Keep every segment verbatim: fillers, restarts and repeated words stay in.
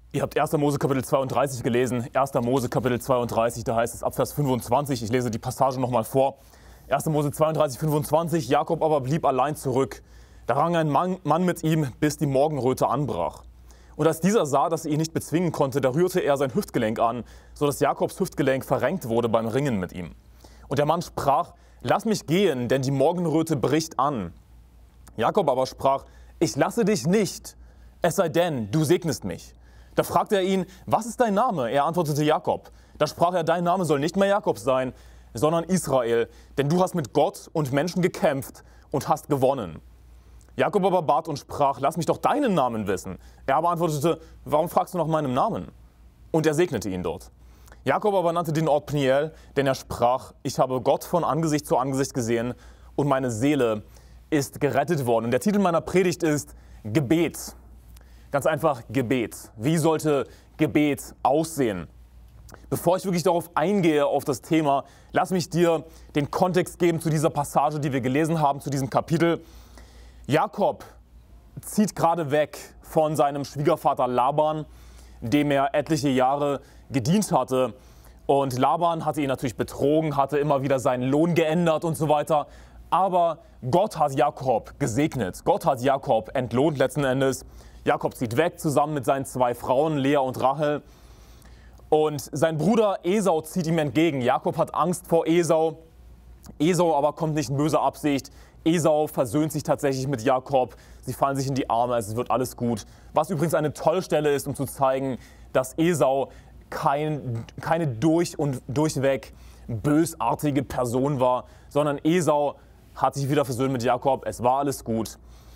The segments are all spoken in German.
Ihr habt erster Mose Kapitel zweiunddreißig gelesen, erster Mose Kapitel zweiunddreißig, da heißt es ab Vers fünfundzwanzig, ich lese die Passage nochmal vor. erster Mose zweiunddreißig, fünfundzwanzig, Jakob aber blieb allein zurück. Da rang ein Mann, Mann mit ihm, bis die Morgenröte anbrach. Und als dieser sah, dass er ihn nicht bezwingen konnte, da rührte er sein Hüftgelenk an, sodass Jakobs Hüftgelenk verrenkt wurde beim Ringen mit ihm. Und der Mann sprach: Lass mich gehen, denn die Morgenröte bricht an. Jakob aber sprach: Ich lasse dich nicht, es sei denn, du segnest mich. Da fragte er ihn: Was ist dein Name? Er antwortete: Jakob. Da sprach er: Dein Name soll nicht mehr Jakob sein, sondern Israel, denn du hast mit Gott und Menschen gekämpft und hast gewonnen. Jakob aber bat und sprach: Lass mich doch deinen Namen wissen. Er aber antwortete: Warum fragst du nach meinem Namen? Und er segnete ihn dort. Jakob aber nannte den Ort Pniel, denn er sprach: Ich habe Gott von Angesicht zu Angesicht gesehen und meine Seele ist gerettet worden. Und der Titel meiner Predigt ist Gebet. Ganz einfach Gebet. Wie sollte Gebet aussehen? Bevor ich wirklich darauf eingehe, auf das Thema, lass mich dir den Kontext geben zu dieser Passage, die wir gelesen haben, zu diesem Kapitel. Jakob zieht gerade weg von seinem Schwiegervater Laban, dem er etliche Jahre gedient hatte. Und Laban hatte ihn natürlich betrogen, hatte immer wieder seinen Lohn geändert und so weiter. Aber Gott hat Jakob gesegnet. Gott hat Jakob entlohnt letzten Endes. Jakob zieht weg zusammen mit seinen zwei Frauen, Lea und Rachel. Und sein Bruder Esau zieht ihm entgegen. Jakob hat Angst vor Esau. Esau aber kommt nicht in böser Absicht. Esau versöhnt sich tatsächlich mit Jakob. Sie fallen sich in die Arme, es wird alles gut. Was übrigens eine tolle Stelle ist, um zu zeigen, dass Esau kein, keine durch und durchweg bösartige Person war, sondern Esau hat sich wieder versöhnt mit Jakob. Es war alles gut.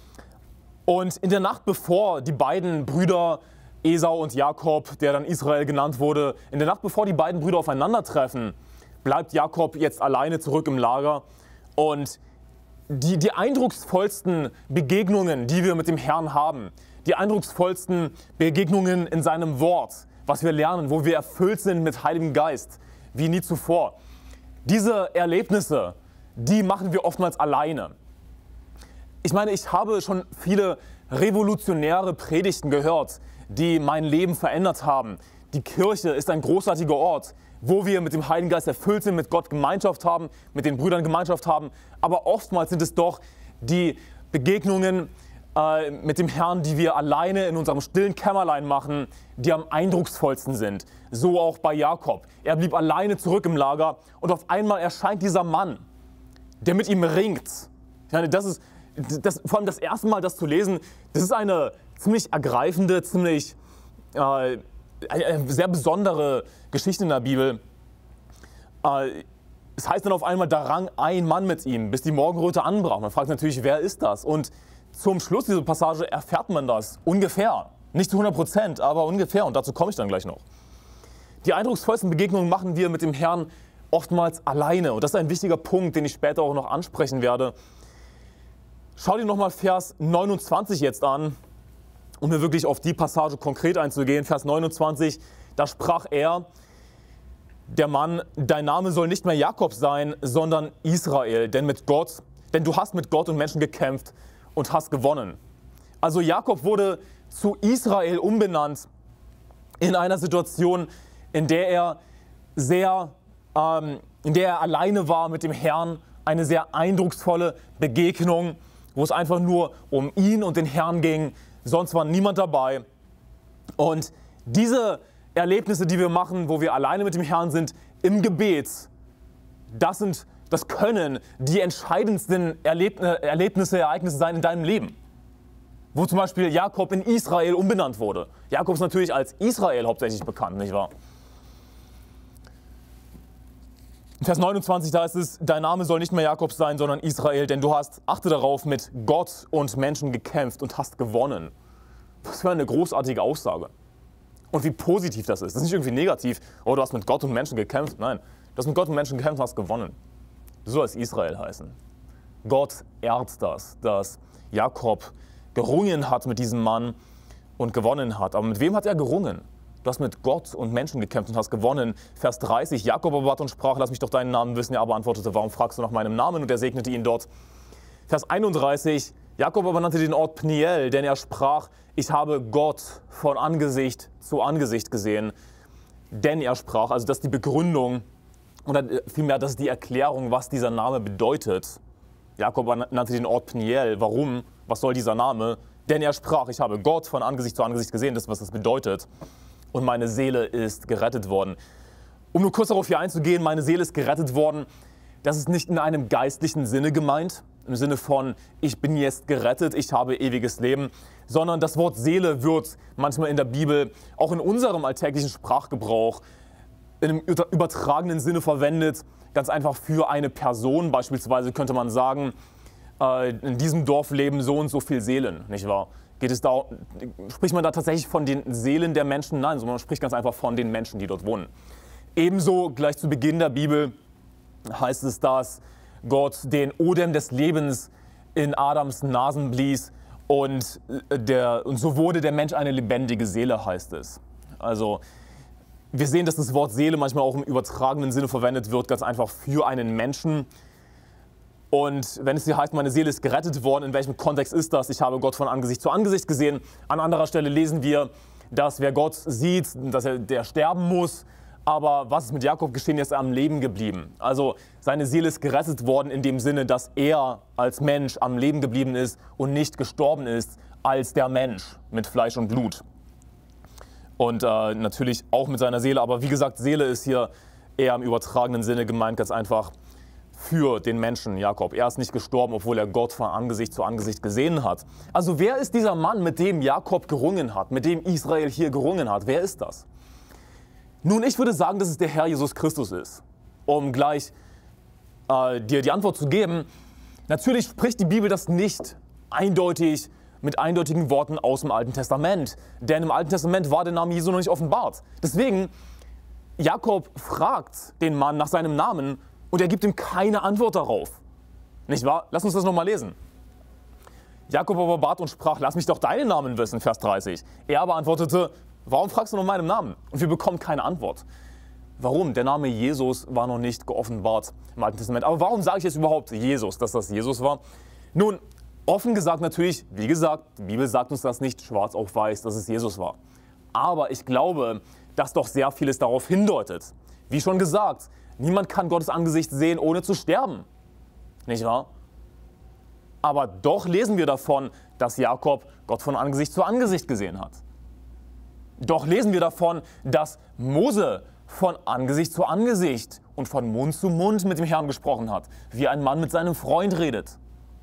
Und in der Nacht, bevor die beiden Brüder Esau und Jakob, der dann Israel genannt wurde, in der Nacht, bevor die beiden Brüder aufeinandertreffen, bleibt Jakob jetzt alleine zurück im Lager. Und die, die eindrucksvollsten Begegnungen, die wir mit dem Herrn haben, die eindrucksvollsten Begegnungen in seinem Wort, was wir lernen, wo wir erfüllt sind mit Heiligem Geist, wie nie zuvor. Diese Erlebnisse, die machen wir oftmals alleine. Ich meine, ich habe schon viele revolutionäre Predigten gehört, die mein Leben verändert haben. Die Kirche ist ein großartiger Ort, wo wir mit dem Heiligen Geist erfüllt sind, mit Gott Gemeinschaft haben, mit den Brüdern Gemeinschaft haben. Aber oftmals sind es doch die Begegnungen äh, mit dem Herrn, die wir alleine in unserem stillen Kämmerlein machen, die am eindrucksvollsten sind. So auch bei Jakob. Er blieb alleine zurück im Lager und auf einmal erscheint dieser Mann, der mit ihm ringt. Ich meine, das ist Das, vor allem das erste Mal das zu lesen, das ist eine ziemlich ergreifende, ziemlich äh, eine sehr besondere Geschichte in der Bibel. Äh, es heißt dann auf einmal, da rang ein Mann mit ihm, bis die Morgenröte anbrach. Man fragt natürlich, wer ist das? Und zum Schluss dieser Passage erfährt man das ungefähr. Nicht zu hundert Prozent, aber ungefähr. Und dazu komme ich dann gleich noch. Die eindrucksvollsten Begegnungen machen wir mit dem Herrn oftmals alleine. Und das ist ein wichtiger Punkt, den ich später auch noch ansprechen werde. Schau dir nochmal Vers neunundzwanzig jetzt an, um mir wirklich auf die Passage konkret einzugehen. Vers neunundzwanzig, da sprach er, der Mann: Dein Name soll nicht mehr Jakob sein, sondern Israel, denn mit Gott, denn du hast mit Gott und Menschen gekämpft und hast gewonnen. Also Jakob wurde zu Israel umbenannt in einer Situation, in der er sehr, ähm, in der er alleine war mit dem Herrn, eine sehr eindrucksvolle Begegnung, wo es einfach nur um ihn und den Herrn ging, sonst war niemand dabei. Und diese Erlebnisse, die wir machen, wo wir alleine mit dem Herrn sind, im Gebet, das, sind, das können die entscheidendsten Erlebnisse, Ereignisse sein in deinem Leben. Wo zum Beispiel Jakob in Israel umbenannt wurde. Jakob ist natürlich als Israel hauptsächlich bekannt, nicht wahr? In Vers neunundzwanzig, da ist es: Dein Name soll nicht mehr Jakob sein, sondern Israel, denn du hast, achte darauf, mit Gott und Menschen gekämpft und hast gewonnen. Was für eine großartige Aussage. Und wie positiv das ist. Das ist nicht irgendwie negativ: Oh, du hast mit Gott und Menschen gekämpft. Nein, du hast mit Gott und Menschen gekämpft und hast gewonnen. Du sollst Israel heißen. Gott ehrt das, dass Jakob gerungen hat mit diesem Mann und gewonnen hat. Aber mit wem hat er gerungen? Du hast mit Gott und Menschen gekämpft und hast gewonnen. Vers dreißig, Jakob aber bat und sprach: Lass mich doch deinen Namen wissen. Er aber antwortete: Warum fragst du nach meinem Namen? Und er segnete ihn dort. Vers einunddreißig, Jakob aber nannte den Ort Pniel, denn er sprach, ich habe Gott von Angesicht zu Angesicht gesehen. Denn er sprach, also das ist die Begründung, oder vielmehr das ist die Erklärung, was dieser Name bedeutet. Jakob nannte den Ort Pniel. Warum? Was soll dieser Name? Denn er sprach, ich habe Gott von Angesicht zu Angesicht gesehen, das ist, was das bedeutet. Und meine Seele ist gerettet worden. Um nur kurz darauf hier einzugehen, meine Seele ist gerettet worden, das ist nicht in einem geistlichen Sinne gemeint, im Sinne von, ich bin jetzt gerettet, ich habe ewiges Leben, sondern das Wort Seele wird manchmal in der Bibel, auch in unserem alltäglichen Sprachgebrauch, in einem übertragenen Sinne verwendet, ganz einfach für eine Person. Beispielsweise könnte man sagen, äh, in diesem Dorf leben so und so viele Seelen, nicht wahr? Geht es da, spricht man da tatsächlich von den Seelen der Menschen? Nein, sondern man spricht ganz einfach von den Menschen, die dort wohnen. Ebenso gleich zu Beginn der Bibel heißt es, dass Gott den Odem des Lebens in Adams Nasen blies und, der, und so wurde der Mensch eine lebendige Seele, heißt es. Also wir sehen, dass das Wort Seele manchmal auch im übertragenen Sinne verwendet wird, ganz einfach für einen Menschen. Und wenn es hier heißt, meine Seele ist gerettet worden, in welchem Kontext ist das? Ich habe Gott von Angesicht zu Angesicht gesehen. An anderer Stelle lesen wir, dass wer Gott sieht, dass er der sterben muss. Aber was ist mit Jakob geschehen? Er ist am Leben geblieben. Also seine Seele ist gerettet worden in dem Sinne, dass er als Mensch am Leben geblieben ist und nicht gestorben ist als der Mensch mit Fleisch und Blut. Und äh, natürlich auch mit seiner Seele. Aber wie gesagt, Seele ist hier eher im übertragenen Sinne gemeint, ganz einfach für den Menschen Jakob. Er ist nicht gestorben, obwohl er Gott von Angesicht zu Angesicht gesehen hat. Also wer ist dieser Mann, mit dem Jakob gerungen hat, mit dem Israel hier gerungen hat? Wer ist das? Nun, ich würde sagen, dass es der Herr Jesus Christus ist. Um gleich äh, dir die Antwort zu geben, natürlich spricht die Bibel das nicht eindeutig mit eindeutigen Worten aus dem Alten Testament. Denn im Alten Testament war der Name Jesu noch nicht offenbart. Deswegen, Jakob fragt den Mann nach seinem Namen und er gibt ihm keine Antwort darauf. Nicht wahr? Lass uns das nochmal lesen. Jakob aber bat und sprach, lass mich doch deinen Namen wissen, Vers dreißig. Er aber antwortete, warum fragst du nach meinem Namen? Und wir bekommen keine Antwort. Warum? Der Name Jesus war noch nicht geoffenbart im Alten Testament. Aber warum sage ich jetzt überhaupt Jesus, dass das Jesus war? Nun, offen gesagt natürlich, wie gesagt, die Bibel sagt uns das nicht schwarz auf weiß, dass es Jesus war. Aber ich glaube, dass doch sehr vieles darauf hindeutet. Wie schon gesagt, niemand kann Gottes Angesicht sehen, ohne zu sterben. Nicht wahr? Aber doch lesen wir davon, dass Jakob Gott von Angesicht zu Angesicht gesehen hat. Doch lesen wir davon, dass Mose von Angesicht zu Angesicht und von Mund zu Mund mit dem Herrn gesprochen hat, wie ein Mann mit seinem Freund redet.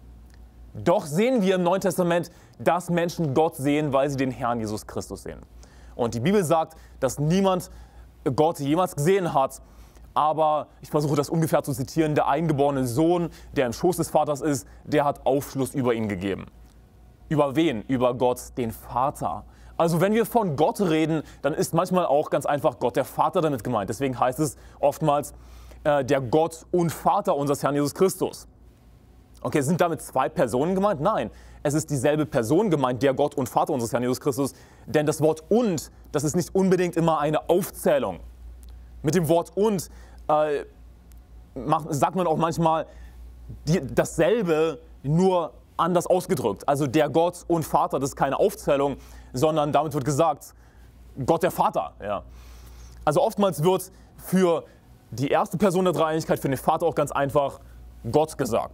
Doch sehen wir im Neuen Testament, dass Menschen Gott sehen, weil sie den Herrn Jesus Christus sehen. Und die Bibel sagt, dass niemand Gott jemals gesehen hat, aber ich versuche das ungefähr zu zitieren, der eingeborene Sohn, der im Schoß des Vaters ist, der hat Aufschluss über ihn gegeben. Über wen? Über Gott, den Vater. Also wenn wir von Gott reden, dann ist manchmal auch ganz einfach Gott der Vater damit gemeint. Deswegen heißt es oftmals äh, der Gott und Vater unseres Herrn Jesus Christus. Okay, sind damit zwei Personen gemeint? Nein, es ist dieselbe Person gemeint, der Gott und Vater unseres Herrn Jesus Christus. Denn das Wort und, das ist nicht unbedingt immer eine Aufzählung. Mit dem Wort und äh, macht, sagt man auch manchmal die, dasselbe, nur anders ausgedrückt. Also der Gott und Vater, das ist keine Aufzählung, sondern damit wird gesagt, Gott der Vater. Ja. Also oftmals wird für die erste Person der Dreieinigkeit, für den Vater auch ganz einfach Gott gesagt.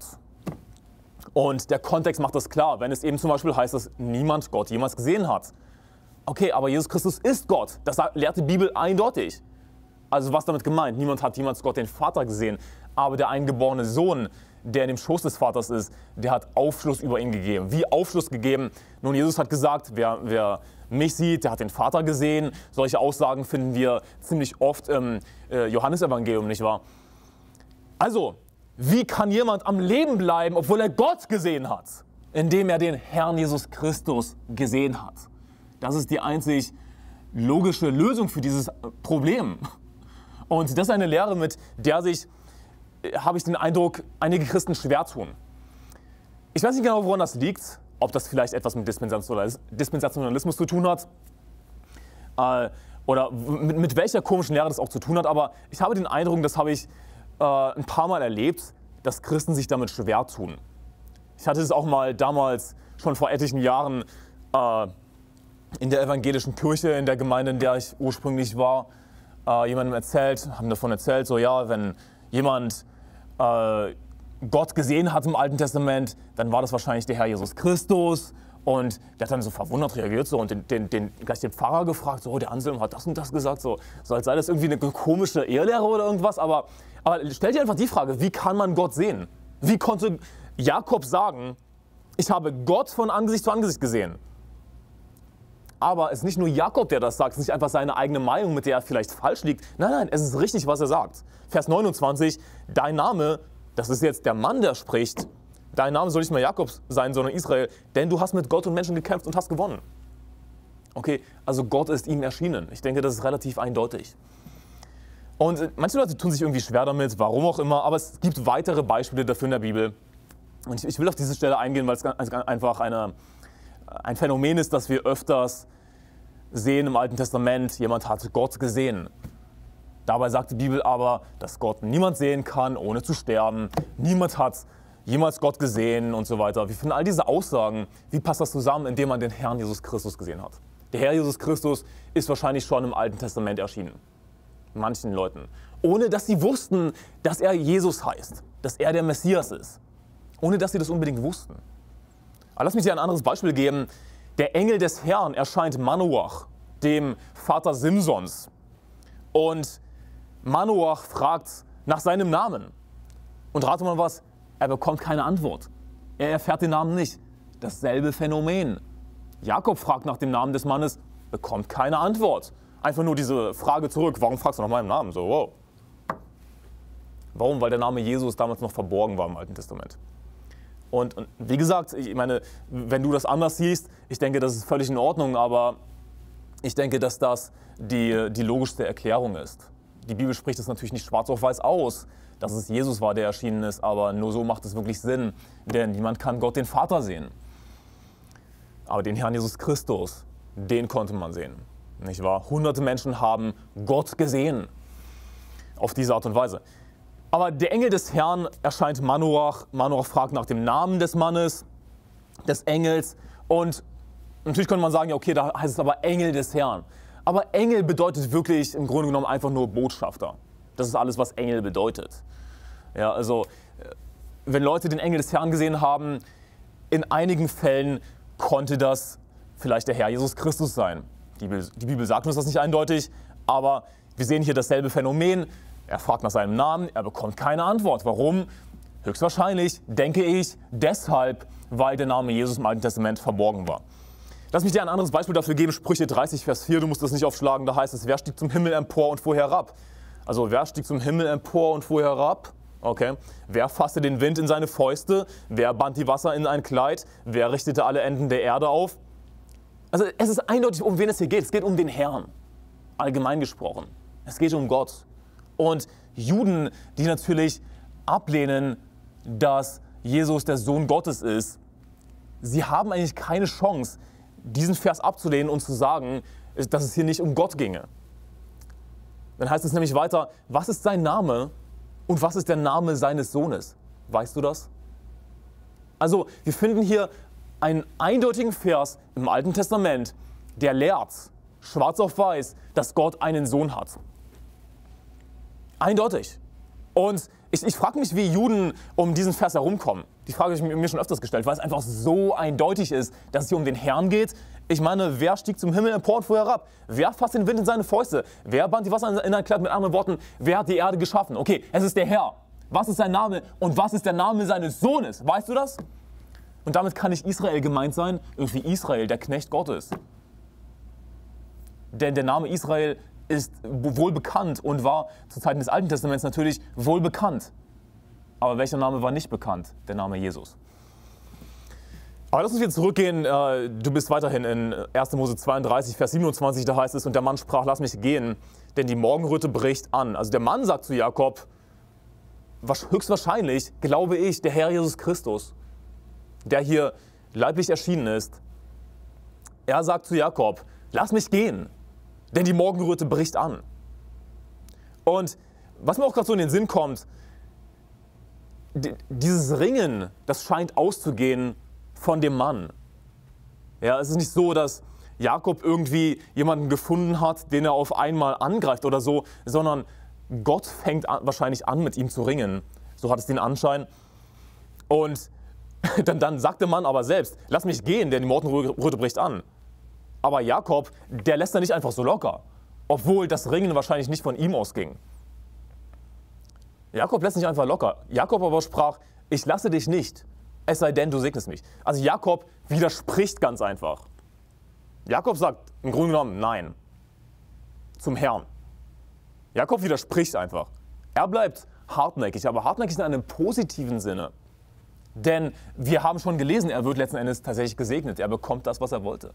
Und der Kontext macht das klar, wenn es eben zum Beispiel heißt, dass niemand Gott jemals gesehen hat. Okay, aber Jesus Christus ist Gott. Das lehrt die Bibel eindeutig. Also was damit gemeint? Niemand hat jemals Gott den Vater gesehen, aber der eingeborene Sohn, der in dem Schoß des Vaters ist, der hat Aufschluss über ihn gegeben. Wie Aufschluss gegeben? Nun, Jesus hat gesagt, wer, wer mich sieht, der hat den Vater gesehen. Solche Aussagen finden wir ziemlich oft im äh, Johannesevangelium, nicht wahr? Also, wie kann jemand am Leben bleiben, obwohl er Gott gesehen hat? Indem er den Herrn Jesus Christus gesehen hat. Das ist die einzig logische Lösung für dieses Problem. Und das ist eine Lehre, mit der sich, habe ich den Eindruck, einige Christen schwer tun. Ich weiß nicht genau, woran das liegt, ob das vielleicht etwas mit Dispensationalismus zu tun hat äh, oder mit, mit welcher komischen Lehre das auch zu tun hat, aber ich habe den Eindruck, das habe ich äh, ein paar Mal erlebt, dass Christen sich damit schwer tun. Ich hatte es auch mal damals, schon vor etlichen Jahren, äh, in der evangelischen Kirche, in der Gemeinde, in der ich ursprünglich war, äh, jemandem erzählt, haben davon erzählt, so ja, wenn jemand äh, Gott gesehen hat im Alten Testament, dann war das wahrscheinlich der Herr Jesus Christus. Und der hat dann so verwundert reagiert so, und den, den, den, gleich den Pfarrer gefragt, so, der Anselm hat das und das gesagt, so, so als sei das irgendwie eine komische Irrlehre oder irgendwas. Aber, aber stell dir einfach die Frage, wie kann man Gott sehen? Wie konnte Jakob sagen, ich habe Gott von Angesicht zu Angesicht gesehen? Aber es ist nicht nur Jakob, der das sagt, es ist nicht einfach seine eigene Meinung, mit der er vielleicht falsch liegt. Nein, nein, es ist richtig, was er sagt. Vers neunundzwanzig, dein Name, das ist jetzt der Mann, der spricht, dein Name soll nicht mehr Jakob sein, sondern Israel, denn du hast mit Gott und Menschen gekämpft und hast gewonnen. Okay, also Gott ist ihm erschienen. Ich denke, das ist relativ eindeutig. Und manche Leute tun sich irgendwie schwer damit, warum auch immer, aber es gibt weitere Beispiele dafür in der Bibel. Und ich, ich will auf diese Stelle eingehen, weil es einfach eine, ein Phänomen ist, das wir öfters sehen im Alten Testament. Jemand hat Gott gesehen. Dabei sagt die Bibel aber, dass Gott niemand sehen kann, ohne zu sterben. Niemand hat jemals Gott gesehen und so weiter. Wir finden all diese Aussagen, wie passt das zusammen, indem man den Herrn Jesus Christus gesehen hat? Der Herr Jesus Christus ist wahrscheinlich schon im Alten Testament erschienen. Manchen Leuten. Ohne dass sie wussten, dass er Jesus heißt. Dass er der Messias ist. Ohne dass sie das unbedingt wussten. Aber lass mich dir ein anderes Beispiel geben. Der Engel des Herrn erscheint Manoach, dem Vater Simsons. Und Manoach fragt nach seinem Namen. Und rate mal was, er bekommt keine Antwort. Er erfährt den Namen nicht. Dasselbe Phänomen. Jakob fragt nach dem Namen des Mannes, bekommt keine Antwort. Einfach nur diese Frage zurück, warum fragst du nach meinem Namen? So, wow. Warum? Weil der Name Jesus damals noch verborgen war im Alten Testament. Und, und wie gesagt, ich meine, wenn du das anders siehst, ich denke, das ist völlig in Ordnung, aber ich denke, dass das die, die logischste Erklärung ist. Die Bibel spricht es natürlich nicht schwarz auf weiß aus, dass es Jesus war, der erschienen ist, aber nur so macht es wirklich Sinn, denn niemand kann Gott den Vater sehen. Aber den Herrn Jesus Christus, den konnte man sehen, nicht wahr? Hunderte Menschen haben Gott gesehen, auf diese Art und Weise. Aber der Engel des Herrn erscheint Manoach. Manoach fragt nach dem Namen des Mannes, des Engels. Und natürlich könnte man sagen, ja okay, da heißt es aber Engel des Herrn. Aber Engel bedeutet wirklich im Grunde genommen einfach nur Botschafter. Das ist alles, was Engel bedeutet. Ja, also, wenn Leute den Engel des Herrn gesehen haben, in einigen Fällen konnte das vielleicht der Herr Jesus Christus sein. Die Bibel, die Bibel sagt uns das nicht eindeutig, aber wir sehen hier dasselbe Phänomen. Er fragt nach seinem Namen, er bekommt keine Antwort. Warum? Höchstwahrscheinlich, denke ich, deshalb, weil der Name Jesus im Alten Testament verborgen war. Lass mich dir ein anderes Beispiel dafür geben. Sprüche dreißig, Vers vier, du musst das nicht aufschlagen, da heißt es, wer stieg zum Himmel empor und fuhr herab? Also, wer stieg zum Himmel empor und fuhr herab? Okay. Wer fasste den Wind in seine Fäuste? Wer band die Wasser in ein Kleid? Wer richtete alle Enden der Erde auf? Also, es ist eindeutig, um wen es hier geht. Es geht um den Herrn, allgemein gesprochen. Es geht um Gott. Und Juden, die natürlich ablehnen, dass Jesus der Sohn Gottes ist, sie haben eigentlich keine Chance, diesen Vers abzulehnen und zu sagen, dass es hier nicht um Gott ginge. Dann heißt es nämlich weiter, was ist sein Name und was ist der Name seines Sohnes? Weißt du das? Also wir finden hier einen eindeutigen Vers im Alten Testament, der lehrt, schwarz auf weiß, dass Gott einen Sohn hat. Eindeutig. Und ich, ich frage mich, wie Juden um diesen Vers herumkommen. Die Frage habe ich mir schon öfters gestellt, weil es einfach so eindeutig ist, dass es hier um den Herrn geht. Ich meine, wer stieg zum Himmel empor und fuhr herab? Wer fasst den Wind in seine Fäuste? Wer band die Wasser in ein Kleid? Mit anderen Worten, wer hat die Erde geschaffen? Okay, es ist der Herr. Was ist sein Name und was ist der Name seines Sohnes? Weißt du das? Und damit kann nicht Israel gemeint sein, irgendwie Israel, der Knecht Gottes. Denn der Name Israel ist wohl bekannt und war zu Zeiten des Alten Testaments natürlich wohl bekannt. Aber welcher Name war nicht bekannt? Der Name Jesus. Aber lass uns jetzt zurückgehen. Du bist weiterhin in erster Mose zweiunddreißig, Vers siebenundzwanzig, da heißt es, und der Mann sprach, lass mich gehen, denn die Morgenröte bricht an. Also der Mann sagt zu Jakob, höchstwahrscheinlich, glaube ich, der Herr Jesus Christus, der hier leiblich erschienen ist. Er sagt zu Jakob, lass mich gehen, denn die Morgenröte bricht an. Und was mir auch gerade so in den Sinn kommt, dieses Ringen, das scheint auszugehen von dem Mann. Ja, es ist nicht so, dass Jakob irgendwie jemanden gefunden hat, den er auf einmal angreift oder so, sondern Gott fängt an, wahrscheinlich an, mit ihm zu ringen. So hat es den Anschein. Und dann, dann sagt der Mann aber selbst, lass mich gehen, denn die Morgenröte bricht an. Aber Jakob, der lässt er nicht einfach so locker, obwohl das Ringen wahrscheinlich nicht von ihm ausging. Jakob lässt nicht einfach locker. Jakob aber sprach, ich lasse dich nicht, es sei denn, du segnest mich. Also Jakob widerspricht ganz einfach. Jakob sagt im Grunde genommen nein zum Herrn. Jakob widerspricht einfach. Er bleibt hartnäckig, aber hartnäckig in einem positiven Sinne. Denn wir haben schon gelesen, er wird letzten Endes tatsächlich gesegnet. Er bekommt das, was er wollte.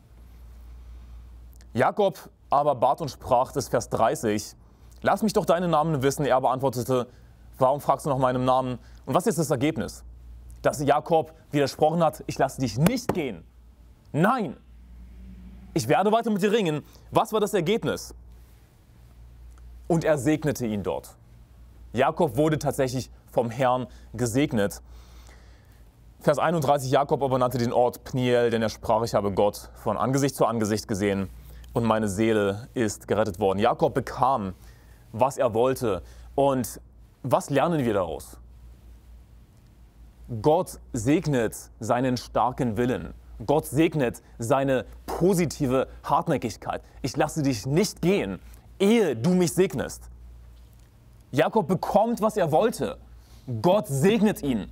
Jakob aber bat und sprach, das ist Vers dreißig, lass mich doch deinen Namen wissen. Er beantwortete, warum fragst du nach meinem Namen? Und was ist das Ergebnis? Dass Jakob widersprochen hat, ich lasse dich nicht gehen. Nein, ich werde weiter mit dir ringen. Was war das Ergebnis? Und er segnete ihn dort. Jakob wurde tatsächlich vom Herrn gesegnet. Vers einunddreißig, Jakob aber nannte den Ort Pniel, denn er sprach, ich habe Gott von Angesicht zu Angesicht gesehen und meine Seele ist gerettet worden. Jakob bekam, was er wollte. Und was lernen wir daraus? Gott segnet seinen starken Willen. Gott segnet seine positive Hartnäckigkeit. Ich lasse dich nicht gehen, ehe du mich segnest. Jakob bekommt, was er wollte. Gott segnet ihn.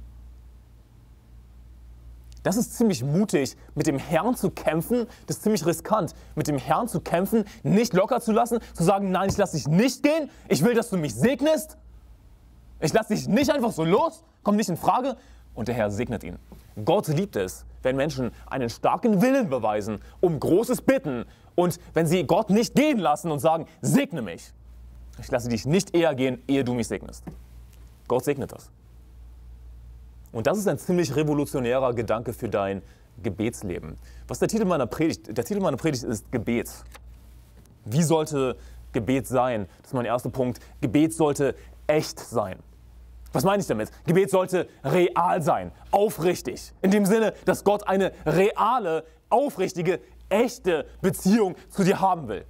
Das ist ziemlich mutig, mit dem Herrn zu kämpfen. Das ist ziemlich riskant, mit dem Herrn zu kämpfen, nicht locker zu lassen, zu sagen, nein, ich lasse dich nicht gehen. Ich will, dass du mich segnest. Ich lasse dich nicht einfach so los. Kommt nicht in Frage. Und der Herr segnet ihn. Gott liebt es, wenn Menschen einen starken Willen beweisen, um Großes bitten. Und wenn sie Gott nicht gehen lassen und sagen, segne mich. Ich lasse dich nicht eher gehen, ehe du mich segnest. Gott segnet das. Und das ist ein ziemlich revolutionärer Gedanke für dein Gebetsleben. Was ist der Titel meiner Predigt? Der Titel meiner Predigt ist Gebet. Wie sollte Gebet sein? Das ist mein erster Punkt. Gebet sollte echt sein. Was meine ich damit? Gebet sollte real sein, aufrichtig. In dem Sinne, dass Gott eine reale, aufrichtige, echte Beziehung zu dir haben will.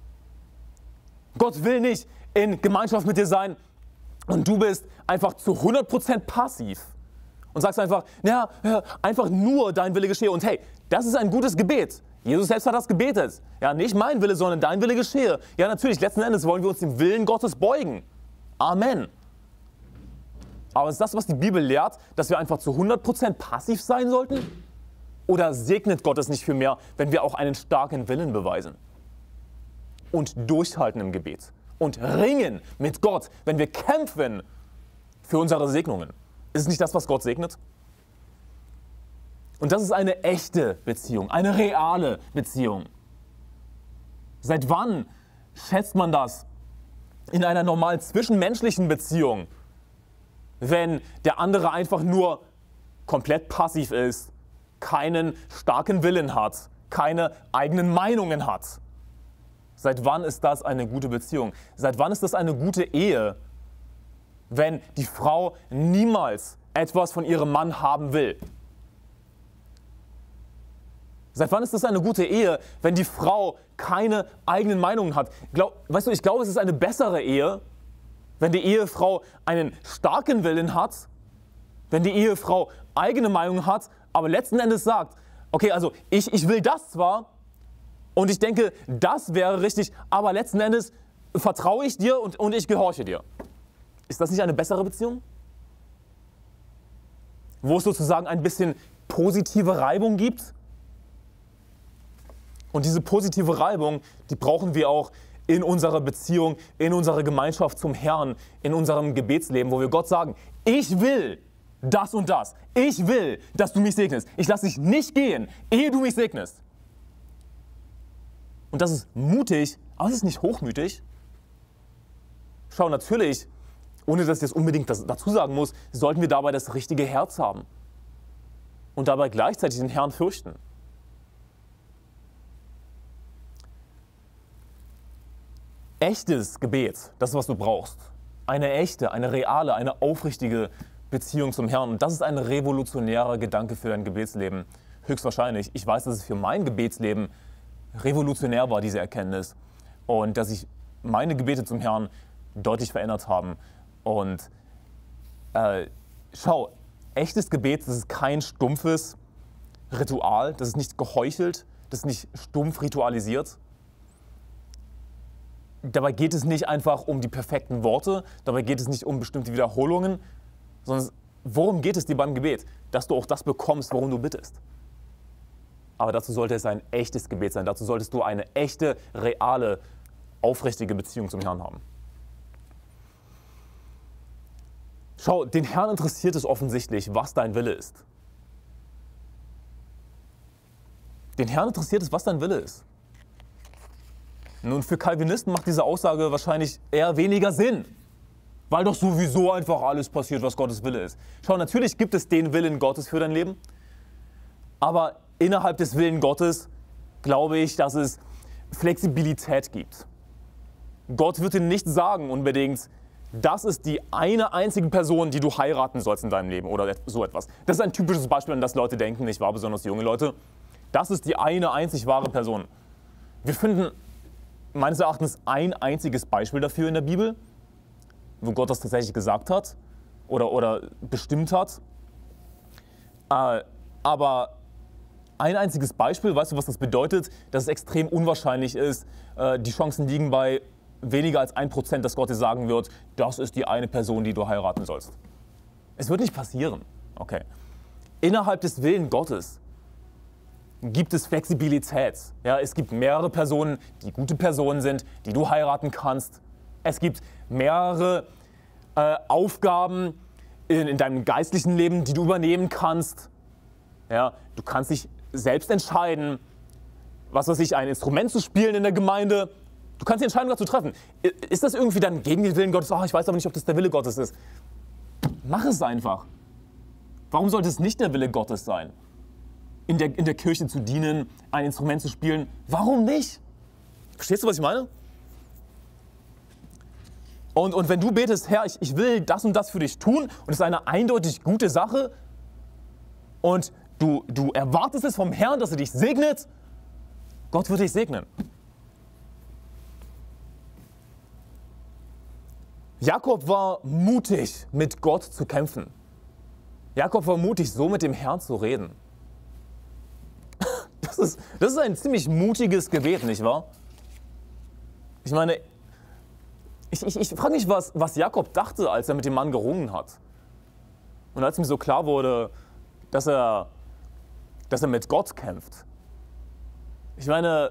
Gott will nicht in Gemeinschaft mit dir sein und du bist einfach zu hundert Prozent passiv. Und sagst einfach, ja, einfach nur dein Wille geschehe. Und hey, das ist ein gutes Gebet. Jesus selbst hat das gebetet. Ja, nicht mein Wille, sondern dein Wille geschehe. Ja, natürlich, letzten Endes wollen wir uns dem Willen Gottes beugen. Amen. Aber ist das, was die Bibel lehrt, dass wir einfach zu hundert Prozent passiv sein sollten? Oder segnet Gott es nicht viel mehr, wenn wir auch einen starken Willen beweisen? Und durchhalten im Gebet. Und ringen mit Gott, wenn wir kämpfen für unsere Segnungen. Ist es nicht das, was Gott segnet? Und das ist eine echte Beziehung, eine reale Beziehung. Seit wann schätzt man das in einer normalen zwischenmenschlichen Beziehung, wenn der andere einfach nur komplett passiv ist, keinen starken Willen hat, keine eigenen Meinungen hat? Seit wann ist das eine gute Beziehung? Seit wann ist das eine gute Ehe, wenn die Frau niemals etwas von ihrem Mann haben will? Seit wann ist das eine gute Ehe, wenn die Frau keine eigenen Meinungen hat? Glaub, weißt du, ich glaube, es ist eine bessere Ehe, wenn die Ehefrau einen starken Willen hat, wenn die Ehefrau eigene Meinungen hat, aber letzten Endes sagt, okay, also ich, ich will das zwar und ich denke, das wäre richtig, aber letzten Endes vertraue ich dir und, und ich gehorche dir. Ist das nicht eine bessere Beziehung? Wo es sozusagen ein bisschen positive Reibung gibt? Und diese positive Reibung, die brauchen wir auch in unserer Beziehung, in unserer Gemeinschaft zum Herrn, in unserem Gebetsleben, wo wir Gott sagen, ich will das und das. Ich will, dass du mich segnest. Ich lasse dich nicht gehen, ehe du mich segnest. Und das ist mutig, aber es ist nicht hochmütig. Schau, natürlich, ohne dass ich das unbedingt dazu sagen muss, sollten wir dabei das richtige Herz haben. Und dabei gleichzeitig den Herrn fürchten. Echtes Gebet, das ist, was du brauchst. Eine echte, eine reale, eine aufrichtige Beziehung zum Herrn. Und das ist ein revolutionärer Gedanke für dein Gebetsleben. Höchstwahrscheinlich. Ich weiß, dass es für mein Gebetsleben revolutionär war, diese Erkenntnis. Und dass sich meine Gebete zum Herrn deutlich verändert haben. Und äh, schau, echtes Gebet, das ist kein stumpfes Ritual, das ist nicht geheuchelt, das ist nicht stumpf ritualisiert. Dabei geht es nicht einfach um die perfekten Worte, dabei geht es nicht um bestimmte Wiederholungen, sondern worum geht es dir beim Gebet? Dass du auch das bekommst, worum du bittest. Aber dazu sollte es ein echtes Gebet sein, dazu solltest du eine echte, reale, aufrichtige Beziehung zum Herrn haben. Schau, den Herrn interessiert es offensichtlich, was dein Wille ist. Den Herrn interessiert es, was dein Wille ist. Nun, für Calvinisten macht diese Aussage wahrscheinlich eher weniger Sinn, weil doch sowieso einfach alles passiert, was Gottes Wille ist. Schau, natürlich gibt es den Willen Gottes für dein Leben, aber innerhalb des Willens Gottes glaube ich, dass es Flexibilität gibt. Gott wird dir nicht sagen unbedingt, das ist die eine einzige Person, die du heiraten sollst in deinem Leben oder so etwas. Das ist ein typisches Beispiel, an das Leute denken, nicht wahr, besonders junge Leute. Das ist die eine einzig wahre Person. Wir finden meines Erachtens ein einziges Beispiel dafür in der Bibel, wo Gott das tatsächlich gesagt hat oder, oder bestimmt hat. Äh, aber ein einziges Beispiel, weißt du, was das bedeutet? Dass es extrem unwahrscheinlich ist. Äh, die Chancen liegen bei weniger als ein Prozent, dass Gott dir sagen wird, das ist die eine Person, die du heiraten sollst. Es wird nicht passieren. Okay. Innerhalb des Willens Gottes gibt es Flexibilität. Ja, es gibt mehrere Personen, die gute Personen sind, die du heiraten kannst. Es gibt mehrere äh, Aufgaben in, in deinem geistlichen Leben, die du übernehmen kannst. Ja, du kannst dich selbst entscheiden, was weiß ich, ein Instrument zu spielen in der Gemeinde. Du kannst die Entscheidung dazu treffen. Ist das irgendwie dann gegen den Willen Gottes? Oh, ich weiß aber nicht, ob das der Wille Gottes ist. Mach es einfach. Warum sollte es nicht der Wille Gottes sein? In der, in der Kirche zu dienen, ein Instrument zu spielen. Warum nicht? Verstehst du, was ich meine? Und, und wenn du betest, Herr, ich, ich will das und das für dich tun und es ist eine eindeutig gute Sache und du, du erwartest es vom Herrn, dass er dich segnet, Gott wird dich segnen. Jakob war mutig, mit Gott zu kämpfen. Jakob war mutig, so mit dem Herrn zu reden. Das ist, das ist ein ziemlich mutiges Gebet, nicht wahr? Ich meine, ich, ich, ich frage mich, was, was Jakob dachte, als er mit dem Mann gerungen hat. Und als ihm so klar wurde, dass er, dass er mit Gott kämpft. Ich meine,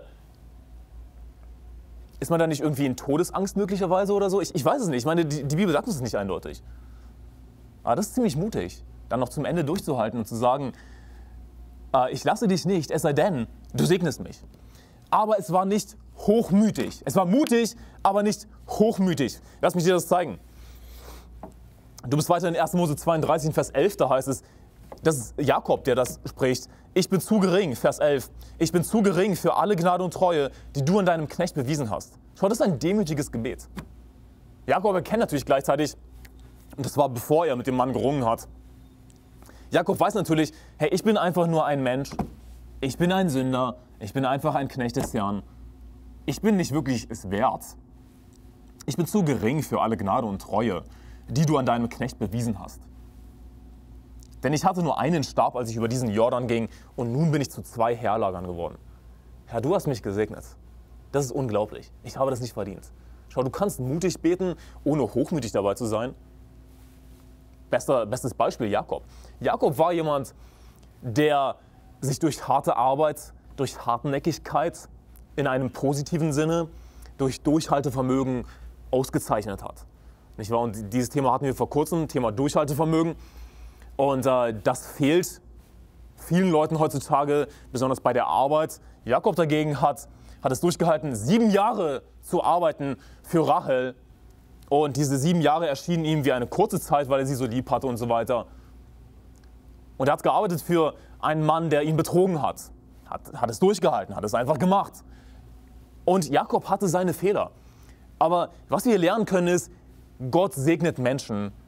ist man da nicht irgendwie in Todesangst möglicherweise oder so? Ich, ich weiß es nicht. Ich meine, die, die Bibel sagt uns nicht eindeutig. Aber das ist ziemlich mutig, dann noch zum Ende durchzuhalten und zu sagen, äh, ich lasse dich nicht, es sei denn, du segnest mich. Aber es war nicht hochmütig. Es war mutig, aber nicht hochmütig. Lass mich dir das zeigen. Du bist weiter in erster Mose zweiunddreißig, Vers elf, da heißt es, das ist Jakob, der das spricht. Ich bin zu gering, Vers elf. Ich bin zu gering für alle Gnade und Treue, die du an deinem Knecht bewiesen hast. Schau, das ist ein demütiges Gebet. Jakob erkennt natürlich gleichzeitig, und das war bevor er mit dem Mann gerungen hat, Jakob weiß natürlich, hey, ich bin einfach nur ein Mensch. Ich bin ein Sünder. Ich bin einfach ein Knecht des Herrn. Ich bin nicht wirklich es wert. Ich bin zu gering für alle Gnade und Treue, die du an deinem Knecht bewiesen hast. Denn ich hatte nur einen Stab, als ich über diesen Jordan ging, und nun bin ich zu zwei Heerlagern geworden. Herr, du hast mich gesegnet. Das ist unglaublich. Ich habe das nicht verdient. Schau, du kannst mutig beten, ohne hochmütig dabei zu sein. Bester, bestes Beispiel, Jakob. Jakob war jemand, der sich durch harte Arbeit, durch Hartnäckigkeit in einem positiven Sinne, durch Durchhaltevermögen ausgezeichnet hat. Nicht wahr? Und dieses Thema hatten wir vor kurzem, Thema Durchhaltevermögen. Und äh, das fehlt vielen Leuten heutzutage, besonders bei der Arbeit. Jakob dagegen hat, hat es durchgehalten, sieben Jahre zu arbeiten für Rachel. Und diese sieben Jahre erschienen ihm wie eine kurze Zeit, weil er sie so lieb hatte und so weiter. Und er hat gearbeitet für einen Mann, der ihn betrogen hat. Hat, hat es durchgehalten, hat es einfach gemacht. Und Jakob hatte seine Fehler. Aber was wir hier lernen können ist, Gott segnet Menschen,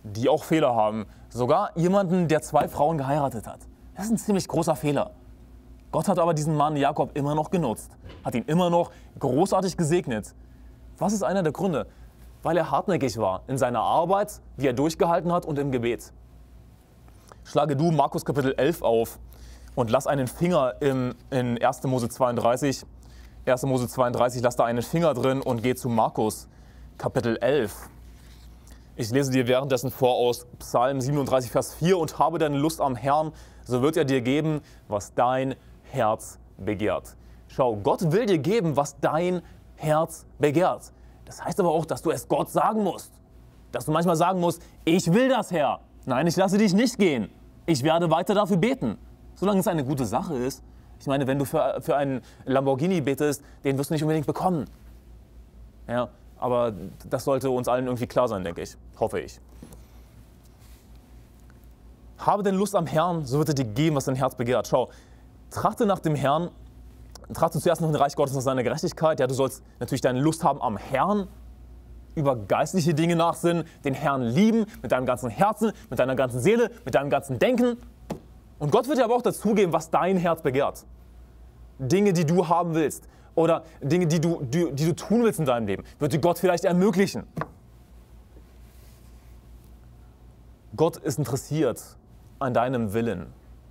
die auch Fehler haben. Sogar jemanden, der zwei Frauen geheiratet hat. Das ist ein ziemlich großer Fehler. Gott hat aber diesen Mann Jakob immer noch genutzt, hat ihn immer noch großartig gesegnet. Was ist einer der Gründe? Weil er hartnäckig war in seiner Arbeit, die er durchgehalten hat und im Gebet. Schlage du Markus Kapitel elf auf und lass einen Finger im, in erster Mose zweiunddreißig. erster Mose zweiunddreißig, lass da einen Finger drin und geh zu Markus Kapitel elf. Ich lese dir währenddessen vor aus Psalm siebenunddreißig, Vers vier. Und habe deine Lust am Herrn, so wird er dir geben, was dein Herz begehrt. Schau, Gott will dir geben, was dein Herz begehrt. Das heißt aber auch, dass du es Gott sagen musst. Dass du manchmal sagen musst, ich will das, Herr. Nein, ich lasse dich nicht gehen. Ich werde weiter dafür beten. Solange es eine gute Sache ist. Ich meine, wenn du für, für einen Lamborghini betest, den wirst du nicht unbedingt bekommen. Ja, aber das sollte uns allen irgendwie klar sein, denke ich. Hoffe ich. Habe denn Lust am Herrn, so wird er dir geben, was dein Herz begehrt. Schau, trachte nach dem Herrn, trachte zuerst nach dem Reich Gottes, nach seiner Gerechtigkeit. Ja, du sollst natürlich deine Lust haben am Herrn, über geistliche Dinge nachsinnen, den Herrn lieben, mit deinem ganzen Herzen, mit deiner ganzen Seele, mit deinem ganzen Denken. Und Gott wird dir aber auch dazugeben, was dein Herz begehrt. Dinge, die du haben willst oder Dinge, die du, die, die du tun willst in deinem Leben, wird dir Gott vielleicht ermöglichen. Gott ist interessiert an deinem Willen.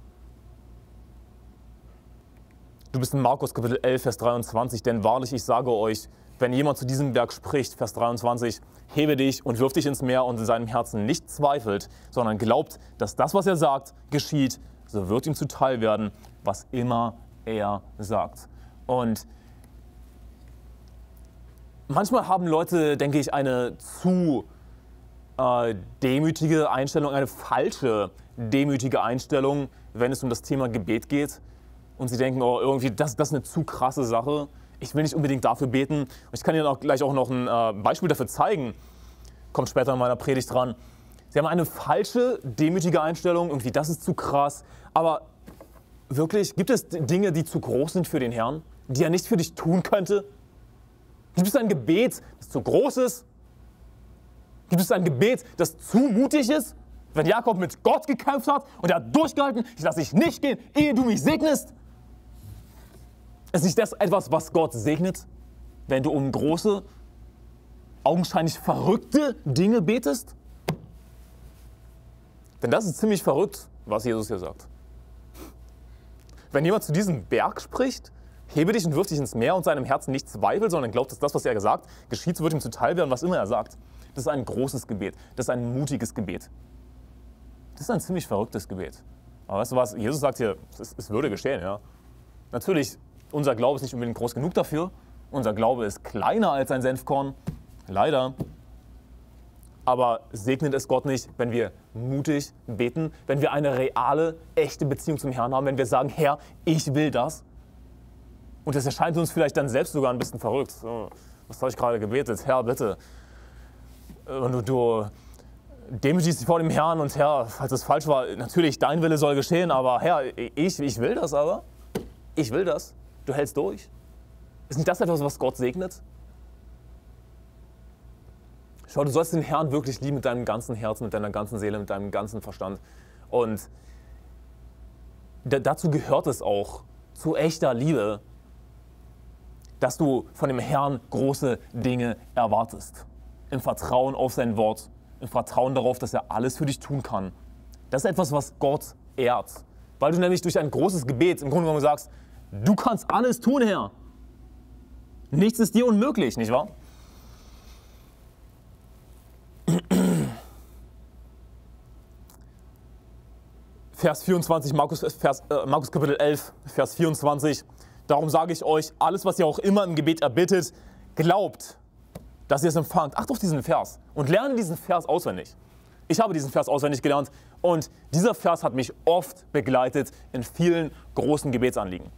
Du bist in Markus Kapitel elf, Vers dreiundzwanzig, denn wahrlich, ich sage euch, wenn jemand zu diesem Berg spricht, Vers dreiundzwanzig, hebe dich und wirf dich ins Meer und in seinem Herzen nicht zweifelt, sondern glaubt, dass das, was er sagt, geschieht, so wird ihm zuteil werden, was immer er sagt. Und manchmal haben Leute, denke ich, eine zu äh, demütige Einstellung, eine falsche demütige Einstellung, wenn es um das Thema Gebet geht. Und sie denken, oh, irgendwie, das, das ist eine zu krasse Sache. Ich will nicht unbedingt dafür beten. Und ich kann Ihnen auch gleich auch noch ein äh, Beispiel dafür zeigen. Kommt später in meiner Predigt dran. Sie haben eine falsche, demütige Einstellung. Irgendwie, das ist zu krass. Aber wirklich, gibt es Dinge, die zu groß sind für den Herrn? Die er nicht für dich tun könnte? Gibt es ein Gebet, das zu groß ist? Gibt es ein Gebet, das zu mutig ist? Wenn Jakob mit Gott gekämpft hat und er hat durchgehalten, ich lasse dich nicht gehen, ehe du mich segnest. Ist nicht das etwas, was Gott segnet, wenn du um große, augenscheinlich verrückte Dinge betest? Denn das ist ziemlich verrückt, was Jesus hier sagt. Wenn jemand zu diesem Berg spricht, hebe dich und wirf dich ins Meer und seinem Herzen nicht zweifelt, sondern glaubt, dass das, was er gesagt, geschieht, so wird ihm zuteil werden, was immer er sagt. Das ist ein großes Gebet, das ist ein mutiges Gebet. Das ist ein ziemlich verrücktes Gebet. Aber weißt du was, Jesus sagt hier, es, es würde geschehen, ja. Natürlich, unser Glaube ist nicht unbedingt groß genug dafür. Unser Glaube ist kleiner als ein Senfkorn, leider. Aber segnet es Gott nicht, wenn wir mutig beten, wenn wir eine reale, echte Beziehung zum Herrn haben, wenn wir sagen, Herr, ich will das. Und das erscheint uns vielleicht dann selbst sogar ein bisschen verrückt. So, was habe ich gerade gebetet? Herr, bitte. Und du, du demütigst dich vor dem Herrn und Herr, falls es falsch war, natürlich, dein Wille soll geschehen, aber Herr, ich, ich will das aber. Ich will das. Du hältst durch. Ist nicht das etwas, was Gott segnet? Schau, du sollst den Herrn wirklich lieben mit deinem ganzen Herzen, mit deiner ganzen Seele, mit deinem ganzen Verstand. Und dazu gehört es auch, zu echter Liebe, dass du von dem Herrn große Dinge erwartest. Im Vertrauen auf sein Wort, im Vertrauen darauf, dass er alles für dich tun kann. Das ist etwas, was Gott ehrt. Weil du nämlich durch ein großes Gebet im Grunde genommen sagst, du kannst alles tun, Herr. Nichts ist dir unmöglich, nicht wahr? Vers vierundzwanzig, Markus, Vers, äh, Markus Kapitel elf, Vers vierundzwanzig. Darum sage ich euch, alles, was ihr auch immer im Gebet erbittet, glaubt, dass ihr es empfangt. Acht auf diesen Vers und lerne diesen Vers auswendig. Ich habe diesen Vers auswendig gelernt und dieser Vers hat mich oft begleitet in vielen großen Gebetsanliegen.